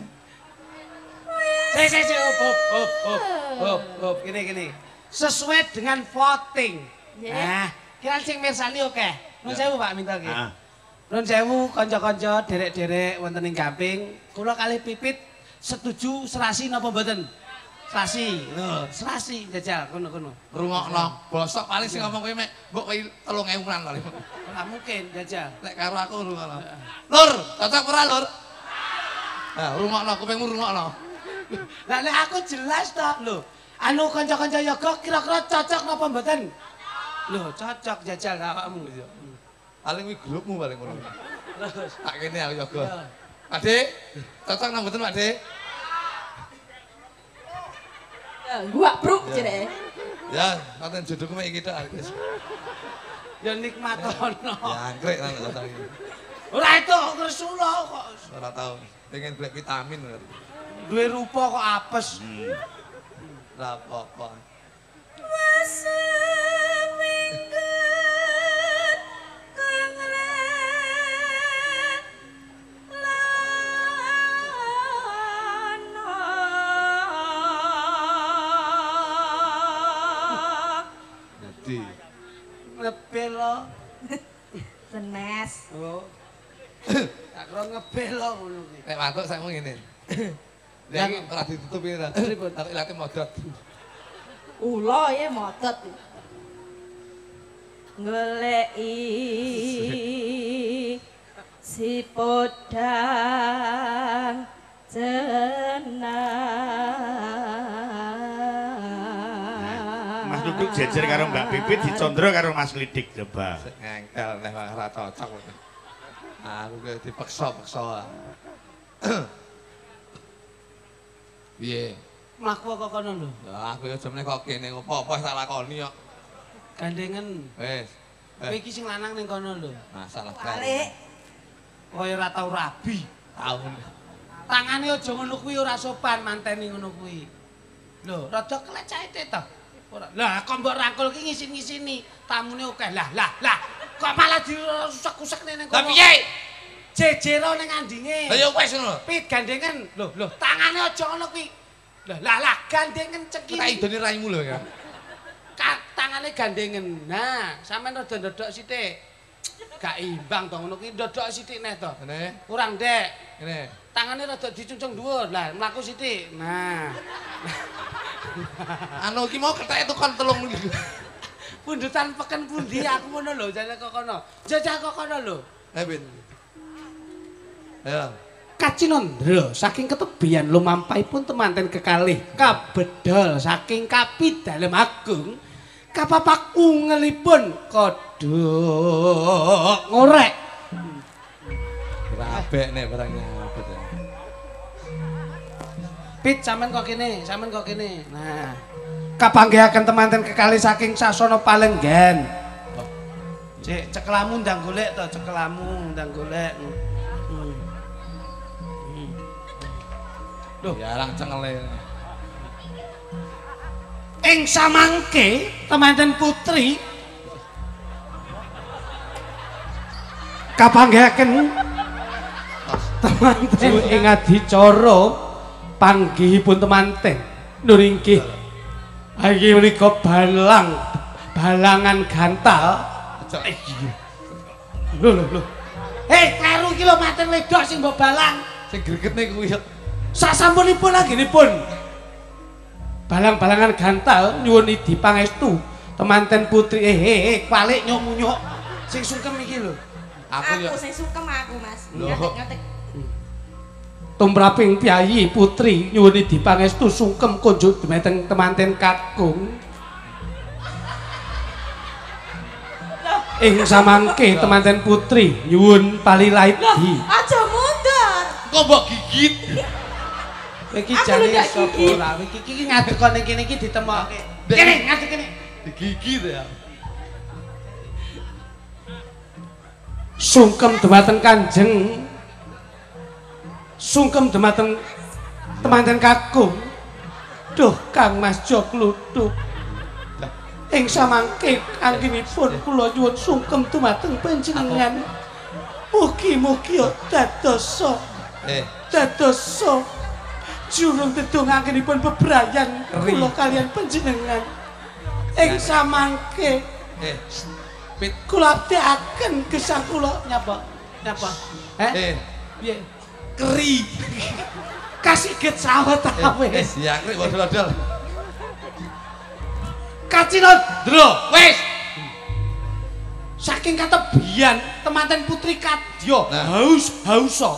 [SPEAKER 2] Gini. Sesuai dengan voting. Nah, kira sing mirsani oke. Nuwun sewu Pak minta nggih. Nuwun sewu kanca-kanca derek-derek wonten ing Gampeng, kula kalih Pipit setuju serasi napa mboten? Serasi. Lho, serasi jajal kono-kono.
[SPEAKER 1] Rungokno. Bosok paling sing ngomong kowe mek mbok kowe 3.000-an paling.
[SPEAKER 2] Ora mungkin jajal.
[SPEAKER 1] Nek karo aku rungokno. Lur, cocok ora, Lur? Nah, rungokno kupingmu rungokno.
[SPEAKER 2] Lah nek aku jelas to, lho. Anu kanca-kanca yoga kira-kira cocok napa mboten? Lho, cocok jajal awakmu.
[SPEAKER 1] Paling kuwi grupmu paling ngono.
[SPEAKER 2] Terus
[SPEAKER 1] Tak kene aku yoga. Pak Dik, cocok nang mboten Pak Dik?
[SPEAKER 5] Gua bruk jenenge.
[SPEAKER 1] Ya, katen jodohku mek iki tok. Wis.
[SPEAKER 2] ya nikmatono.
[SPEAKER 1] Ya angkrek nang cocok iki.
[SPEAKER 2] Ora itu Rasulullah kok
[SPEAKER 1] Ora tau. Pengen golek vitamin.
[SPEAKER 2] duwe rupa kok apes.
[SPEAKER 1] Ora apa-apa. Jadi
[SPEAKER 2] Ngebelo.
[SPEAKER 5] Senes.
[SPEAKER 2] Oh. Tak kira ngebelo ngono ki.
[SPEAKER 1] nek watuk sakmu ngene. Ya iki ora ditutup iki ta. Aku ilate modot.
[SPEAKER 5] Ula ya motot. Goleki si podang jenang.
[SPEAKER 3] Mas Duduk jejer karo Mbak Pipit dicondro karo Mas Klidik coba.
[SPEAKER 1] Ngengkel nek ora cocok. Aku ki dipeksa-peksa. Piye?
[SPEAKER 2] Mlaku kok kono lho.
[SPEAKER 1] Ya aku ya jemene kok kene opo-opo tak lakoni kok.
[SPEAKER 2] Gandengen.
[SPEAKER 1] Wis.
[SPEAKER 2] Kowe iki sing lanang ning kono lho.
[SPEAKER 1] Masalah
[SPEAKER 5] Balik.
[SPEAKER 2] Kaya ora tau rabi.
[SPEAKER 1] Taun.
[SPEAKER 2] Tangane aja ngono kuwi ora sopan manteni ngono kuwi. Lho, rada kelecete to. Ora. Lah kok mbok rangkul ki ngisin-ngisini, tamune akeh. Lah. Kok malah diusek-usek ning kono.
[SPEAKER 1] Lah piye?
[SPEAKER 2] Jejero ning andinge.
[SPEAKER 1] Lah ya wis ngono.
[SPEAKER 2] Pit gandengen. Lho, tangane aja ngono kuwi. Lah gandengen cekil.
[SPEAKER 1] Tak idoni raimu lho ya.
[SPEAKER 2] Tangane gandengen. Nah, sampean rada ndodok sithik. Gak imbang to ngono kuwi ndodok sithik neh to.
[SPEAKER 1] Ngene.
[SPEAKER 2] Kurang Dek.
[SPEAKER 1] Ngene.
[SPEAKER 2] Tangane rada dicuncung dhuwur. Lah, mlaku sithik. Nah.
[SPEAKER 1] Anu iki mau keteke tukon 3 iki.
[SPEAKER 2] Pundutan peken pundi aku ngono lho, jane kok kono. Jajah kok kono lho.
[SPEAKER 1] Ha ben. Ya.
[SPEAKER 2] Kacinondra saking ketebian lumampahipun temanten kekalih kabedol saking Kapidalem Agung kapapak ungelipun kodhok ngorek.
[SPEAKER 1] Rabek nek barangnya nyabut.
[SPEAKER 2] Pit sampean kok kene. Nah. Kapanggihaken temanten kekalih saking sasana Palenggan. Cek cekelamu ndang golek to, cekelamu ndang golek.
[SPEAKER 1] Loh, yarang cengele.
[SPEAKER 2] Ing samangke temanten putri kapanggihaken temanten ing adicara panggihipun temanten nur inggih iki menika balangan gantal. Lho. Kleru iki lho maten wedok sing mbok balang.
[SPEAKER 1] Sing gregetne kuwi ya.
[SPEAKER 2] Sasampunipun anggenipun balang-balangan gantal nyuwun idi pangestu temanten putri balik nyok-nyok sing sungkem iki lho.
[SPEAKER 5] Aku sing sungkem aku, Mas. Ngetik-ngetik.
[SPEAKER 2] Tumraping piyayi putri nyuwun idi pangestu sungkem kunjuk dumateng temanten kakung. Ing samangke temanten putri nyuwun palilaidi.
[SPEAKER 5] Aja mundur.
[SPEAKER 1] Kok mbok gigit?
[SPEAKER 2] Iki jane sapa ora? Iki ngadeg kok ning kene iki ditemokke. Kene ngadeg kene.
[SPEAKER 1] Digigit ya.
[SPEAKER 2] Sungkem dumateng Kanjeng. Sungkem dumateng temanten kakung. Duh Kang Mas Jok Kluthuk. Ing samangke anggenipun kula nyuwun sungkem dumateng panjenengan. Mugi-mugi dadosa. Dadosa jurung dedung anggenipun bebrayan kula kalian panjenengan. Ing samangke
[SPEAKER 1] Pit
[SPEAKER 2] kula atekaken gesang kula nyapa? Piye? Keri. Kasih get sawet awe.
[SPEAKER 1] ya krik bodol-bodol.
[SPEAKER 2] Kacinodro, wis. Saking katebian temanten putri kadya haus-hausa.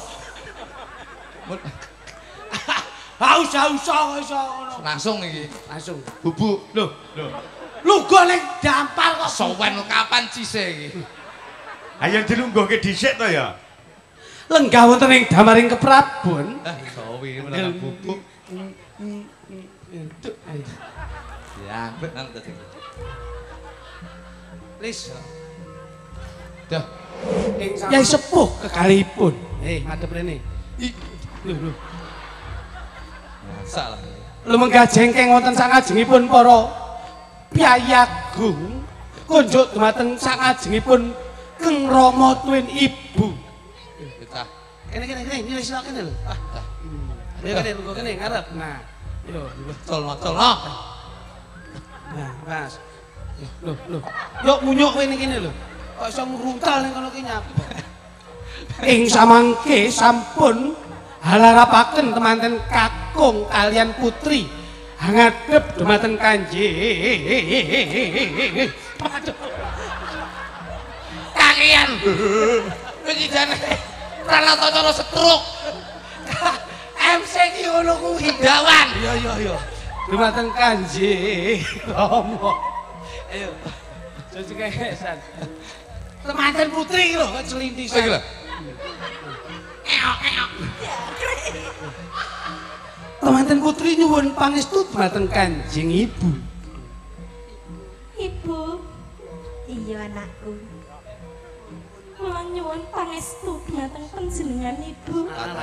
[SPEAKER 2] Haus-hausa ngono.
[SPEAKER 1] Langsung iki.
[SPEAKER 2] Langsung.
[SPEAKER 1] Bubuk. Loh.
[SPEAKER 2] Lugo ning dampar kok.
[SPEAKER 1] Sowen kapan cise iki?
[SPEAKER 3] Ayo dilungguhke dhisik to ya.
[SPEAKER 2] Lenggah wonten ing damaring keprabon.
[SPEAKER 1] Sowi menawa bubuk. Ya, nang dadi.
[SPEAKER 2] Lis.
[SPEAKER 1] Dah.
[SPEAKER 2] Yai sepuh kekalihipun. Madhep rene. Lho.
[SPEAKER 1] Salah.
[SPEAKER 2] Lumenggah jengkeng wonten sakajengipun para Piyayi Agung kunjuk dumateng sakajengipun Keng Rama tuwin ibu.
[SPEAKER 1] Kita.
[SPEAKER 2] Kene ini sila kene lho. Ayo kene lungguh kene ngarep. Nah, yo
[SPEAKER 1] Macol.
[SPEAKER 2] Nah, Mas. Loh. Yo munyuk kowe ning kene lho. Kok iso ngruntal ning kono ki nyapa. Ing samangke sampun halarapaken temanten kakung kalian putri ngadhep dumateng Kanjeng. Kakian.
[SPEAKER 1] Iki jane Pranata setruk.
[SPEAKER 2] MC ki ngono kuwi dawan. Iya. Dumateng Kanjeng Rama. Ayo. Cuci kesan. Temanten putri lho kok celintisan.
[SPEAKER 1] Iki lho.
[SPEAKER 2] Temanten putri nyuwun pangestu dumateng Kanjeng Ibu.
[SPEAKER 5] Ibu. Iya anakku. Kula nyuwun pangestu dumateng panjenengan Ibu.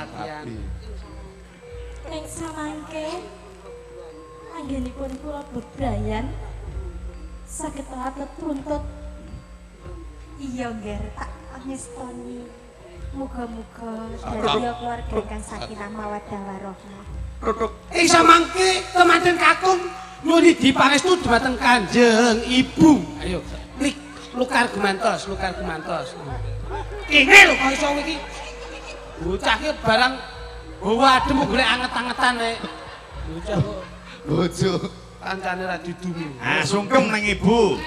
[SPEAKER 5] Ing samangke anggenipun kula bebrayan saged atlet runtut. Iya nggih tak ngestoni. Muga-muga dadi keluarga ingkang sakinah mawaddah warahmah.
[SPEAKER 2] Ing samangke temanten kakung nyuwun dipangestu dumateng Kanjeng Ibu. Ayo, lukar gumantos. Kene lho kok iso iki. Bocah ki barang bawa adem golek anget-angetan nek. Bocah kok
[SPEAKER 1] Bojo.
[SPEAKER 2] kancane ra didumi.
[SPEAKER 3] Ah, sungkem nang ibu.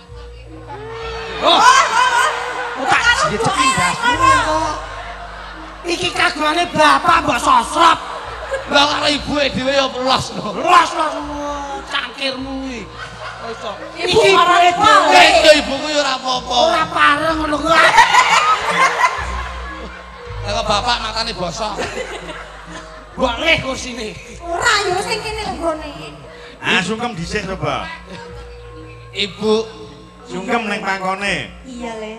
[SPEAKER 2] Oh tak jeceki ndasmu kok. Iki kagungane bapak mbok sosrop.
[SPEAKER 1] Lah karo ibuke dhewe ya los.
[SPEAKER 2] Los cangkirmu iki. Iso.
[SPEAKER 5] Ibu orang tua.
[SPEAKER 1] Ya iya ibuku ya ora apa-apa.
[SPEAKER 2] Ora pareng ngono kuwi.
[SPEAKER 1] Lah kok bapak matane bosok.
[SPEAKER 2] Boleh kursine.
[SPEAKER 5] Ora yo sing kene lenggone.
[SPEAKER 3] Ah sungkem dhisik coba.
[SPEAKER 1] Ibu
[SPEAKER 3] Sungkem ning pangkone.
[SPEAKER 5] Iya le.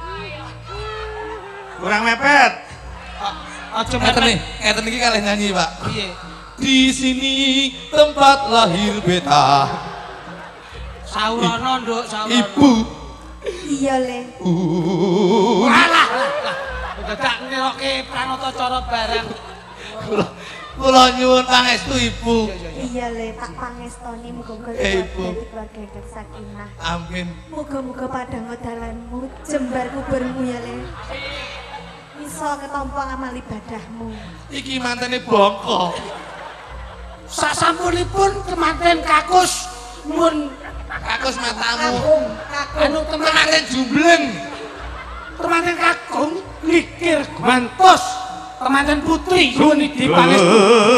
[SPEAKER 3] Kurang mepet.
[SPEAKER 2] Aja
[SPEAKER 1] ngeten nih, ngeten iki kalih nyanyi, Pak.
[SPEAKER 2] Piye?
[SPEAKER 1] Di sini tempat lahir beta.
[SPEAKER 2] Saurono nduk, saurono.
[SPEAKER 1] Ibu.
[SPEAKER 5] Iya le.
[SPEAKER 2] Walah. Dadak ngeroke pranata cara barang.
[SPEAKER 1] Kula nyuwun pangestu Ibu.
[SPEAKER 5] Iya le, tak pangestoni muga-muga
[SPEAKER 1] Ibu.
[SPEAKER 5] dadi keluarga ingkang sakinah.
[SPEAKER 1] Amin.
[SPEAKER 5] Muga-muga padang dalanmu, jembar kuburmu ya le. Iso ketompo amal ibadahmu.
[SPEAKER 1] Iki mantene bongko.
[SPEAKER 2] Sasampunipun kemanten kakus mun
[SPEAKER 1] Kakus matamu.
[SPEAKER 2] anu
[SPEAKER 1] Temanten jumbleng.
[SPEAKER 2] temanten kakung mikir gumantos temanten putri nyuwun di pangestu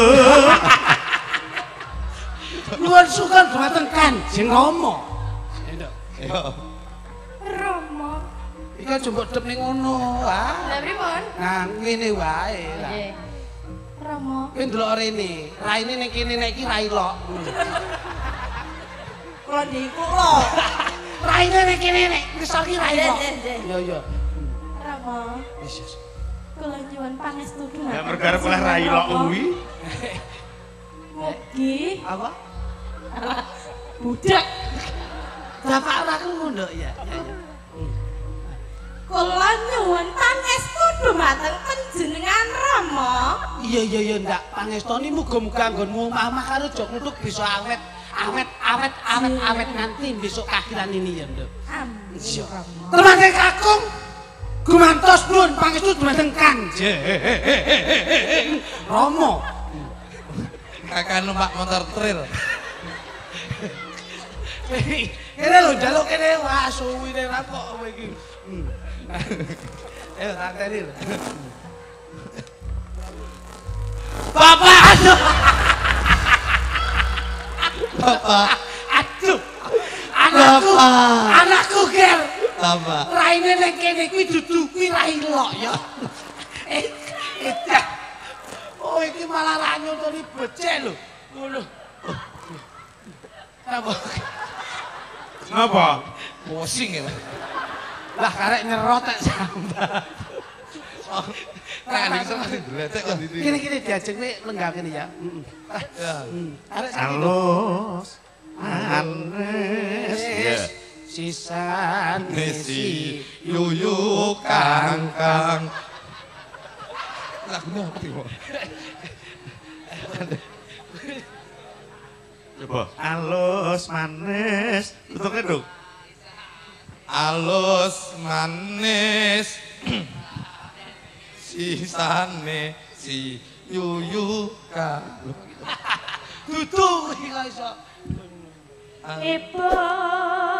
[SPEAKER 2] nyuwun sukun dumateng Kanjeng Rama.
[SPEAKER 1] Yo.
[SPEAKER 5] Romo.
[SPEAKER 2] Iki aja mbok dep ning ngono, ha.
[SPEAKER 5] Lah pripun?
[SPEAKER 2] Nah, ngene wae lah.
[SPEAKER 5] Romo.
[SPEAKER 2] Kowe ndelok rene, raine ning kene nek iki rai lok.
[SPEAKER 5] Kula niku lho.
[SPEAKER 2] Raine ning kene nek ngesor iki rai lok.
[SPEAKER 5] Nggih.
[SPEAKER 2] Yo yo.
[SPEAKER 5] Romo.
[SPEAKER 2] Wis wis.
[SPEAKER 5] Kula nyuwun pangestu dhumateng.
[SPEAKER 3] Ya mergare oleh rai lok kuwi.
[SPEAKER 5] Mugi
[SPEAKER 2] Apa?
[SPEAKER 5] budak
[SPEAKER 2] Bapak ora krungu nduk ya. Ya ya.
[SPEAKER 5] kula nyuwun pangestu dhumateng panjenengan Rama.
[SPEAKER 2] Iya iya iya ndak pangestoni muga-muga nggonmu omah-omah karo jok nutuk bisa awet awet nanti besok akhiran ini ya nduk.
[SPEAKER 5] Amin.
[SPEAKER 2] Iya. Temanten kakung gumantos nuwun pangestu dhumateng Kanjeng Rama.
[SPEAKER 1] Kakak numpak motor trail.
[SPEAKER 2] Kene lho njaluk kene wah suwine ra kok kowe iki. Ayo tanteni lho. Bapak aduh.
[SPEAKER 1] Bapak,
[SPEAKER 2] Aduh. Anakku.
[SPEAKER 1] Bapak.
[SPEAKER 2] Anakku ger.
[SPEAKER 1] Bapak.
[SPEAKER 2] Raine ning kene kuwi dudu kuwi rai lok ya. Edah. Oh iki malah ra nyontoni becek lho. Ngono. Apa?
[SPEAKER 3] Napa?
[SPEAKER 1] Pusing ya.
[SPEAKER 2] Lah karek nyerot tak sambat.
[SPEAKER 1] Kan iki masih dletek kok di.
[SPEAKER 2] Kene diajeng kowe lenggah kene ya.
[SPEAKER 1] Ya.
[SPEAKER 2] Arek sakit.
[SPEAKER 3] Halus. Anes. Ya.
[SPEAKER 2] Sisan
[SPEAKER 1] Nesi yuyu kangkang. Lagune apa iki, Pak?
[SPEAKER 3] Coba. Halus manis. Tutupnya dong.
[SPEAKER 1] Alus manis. Sisane si yuyu ka.
[SPEAKER 2] Dudu iki kok iso.
[SPEAKER 5] Ibu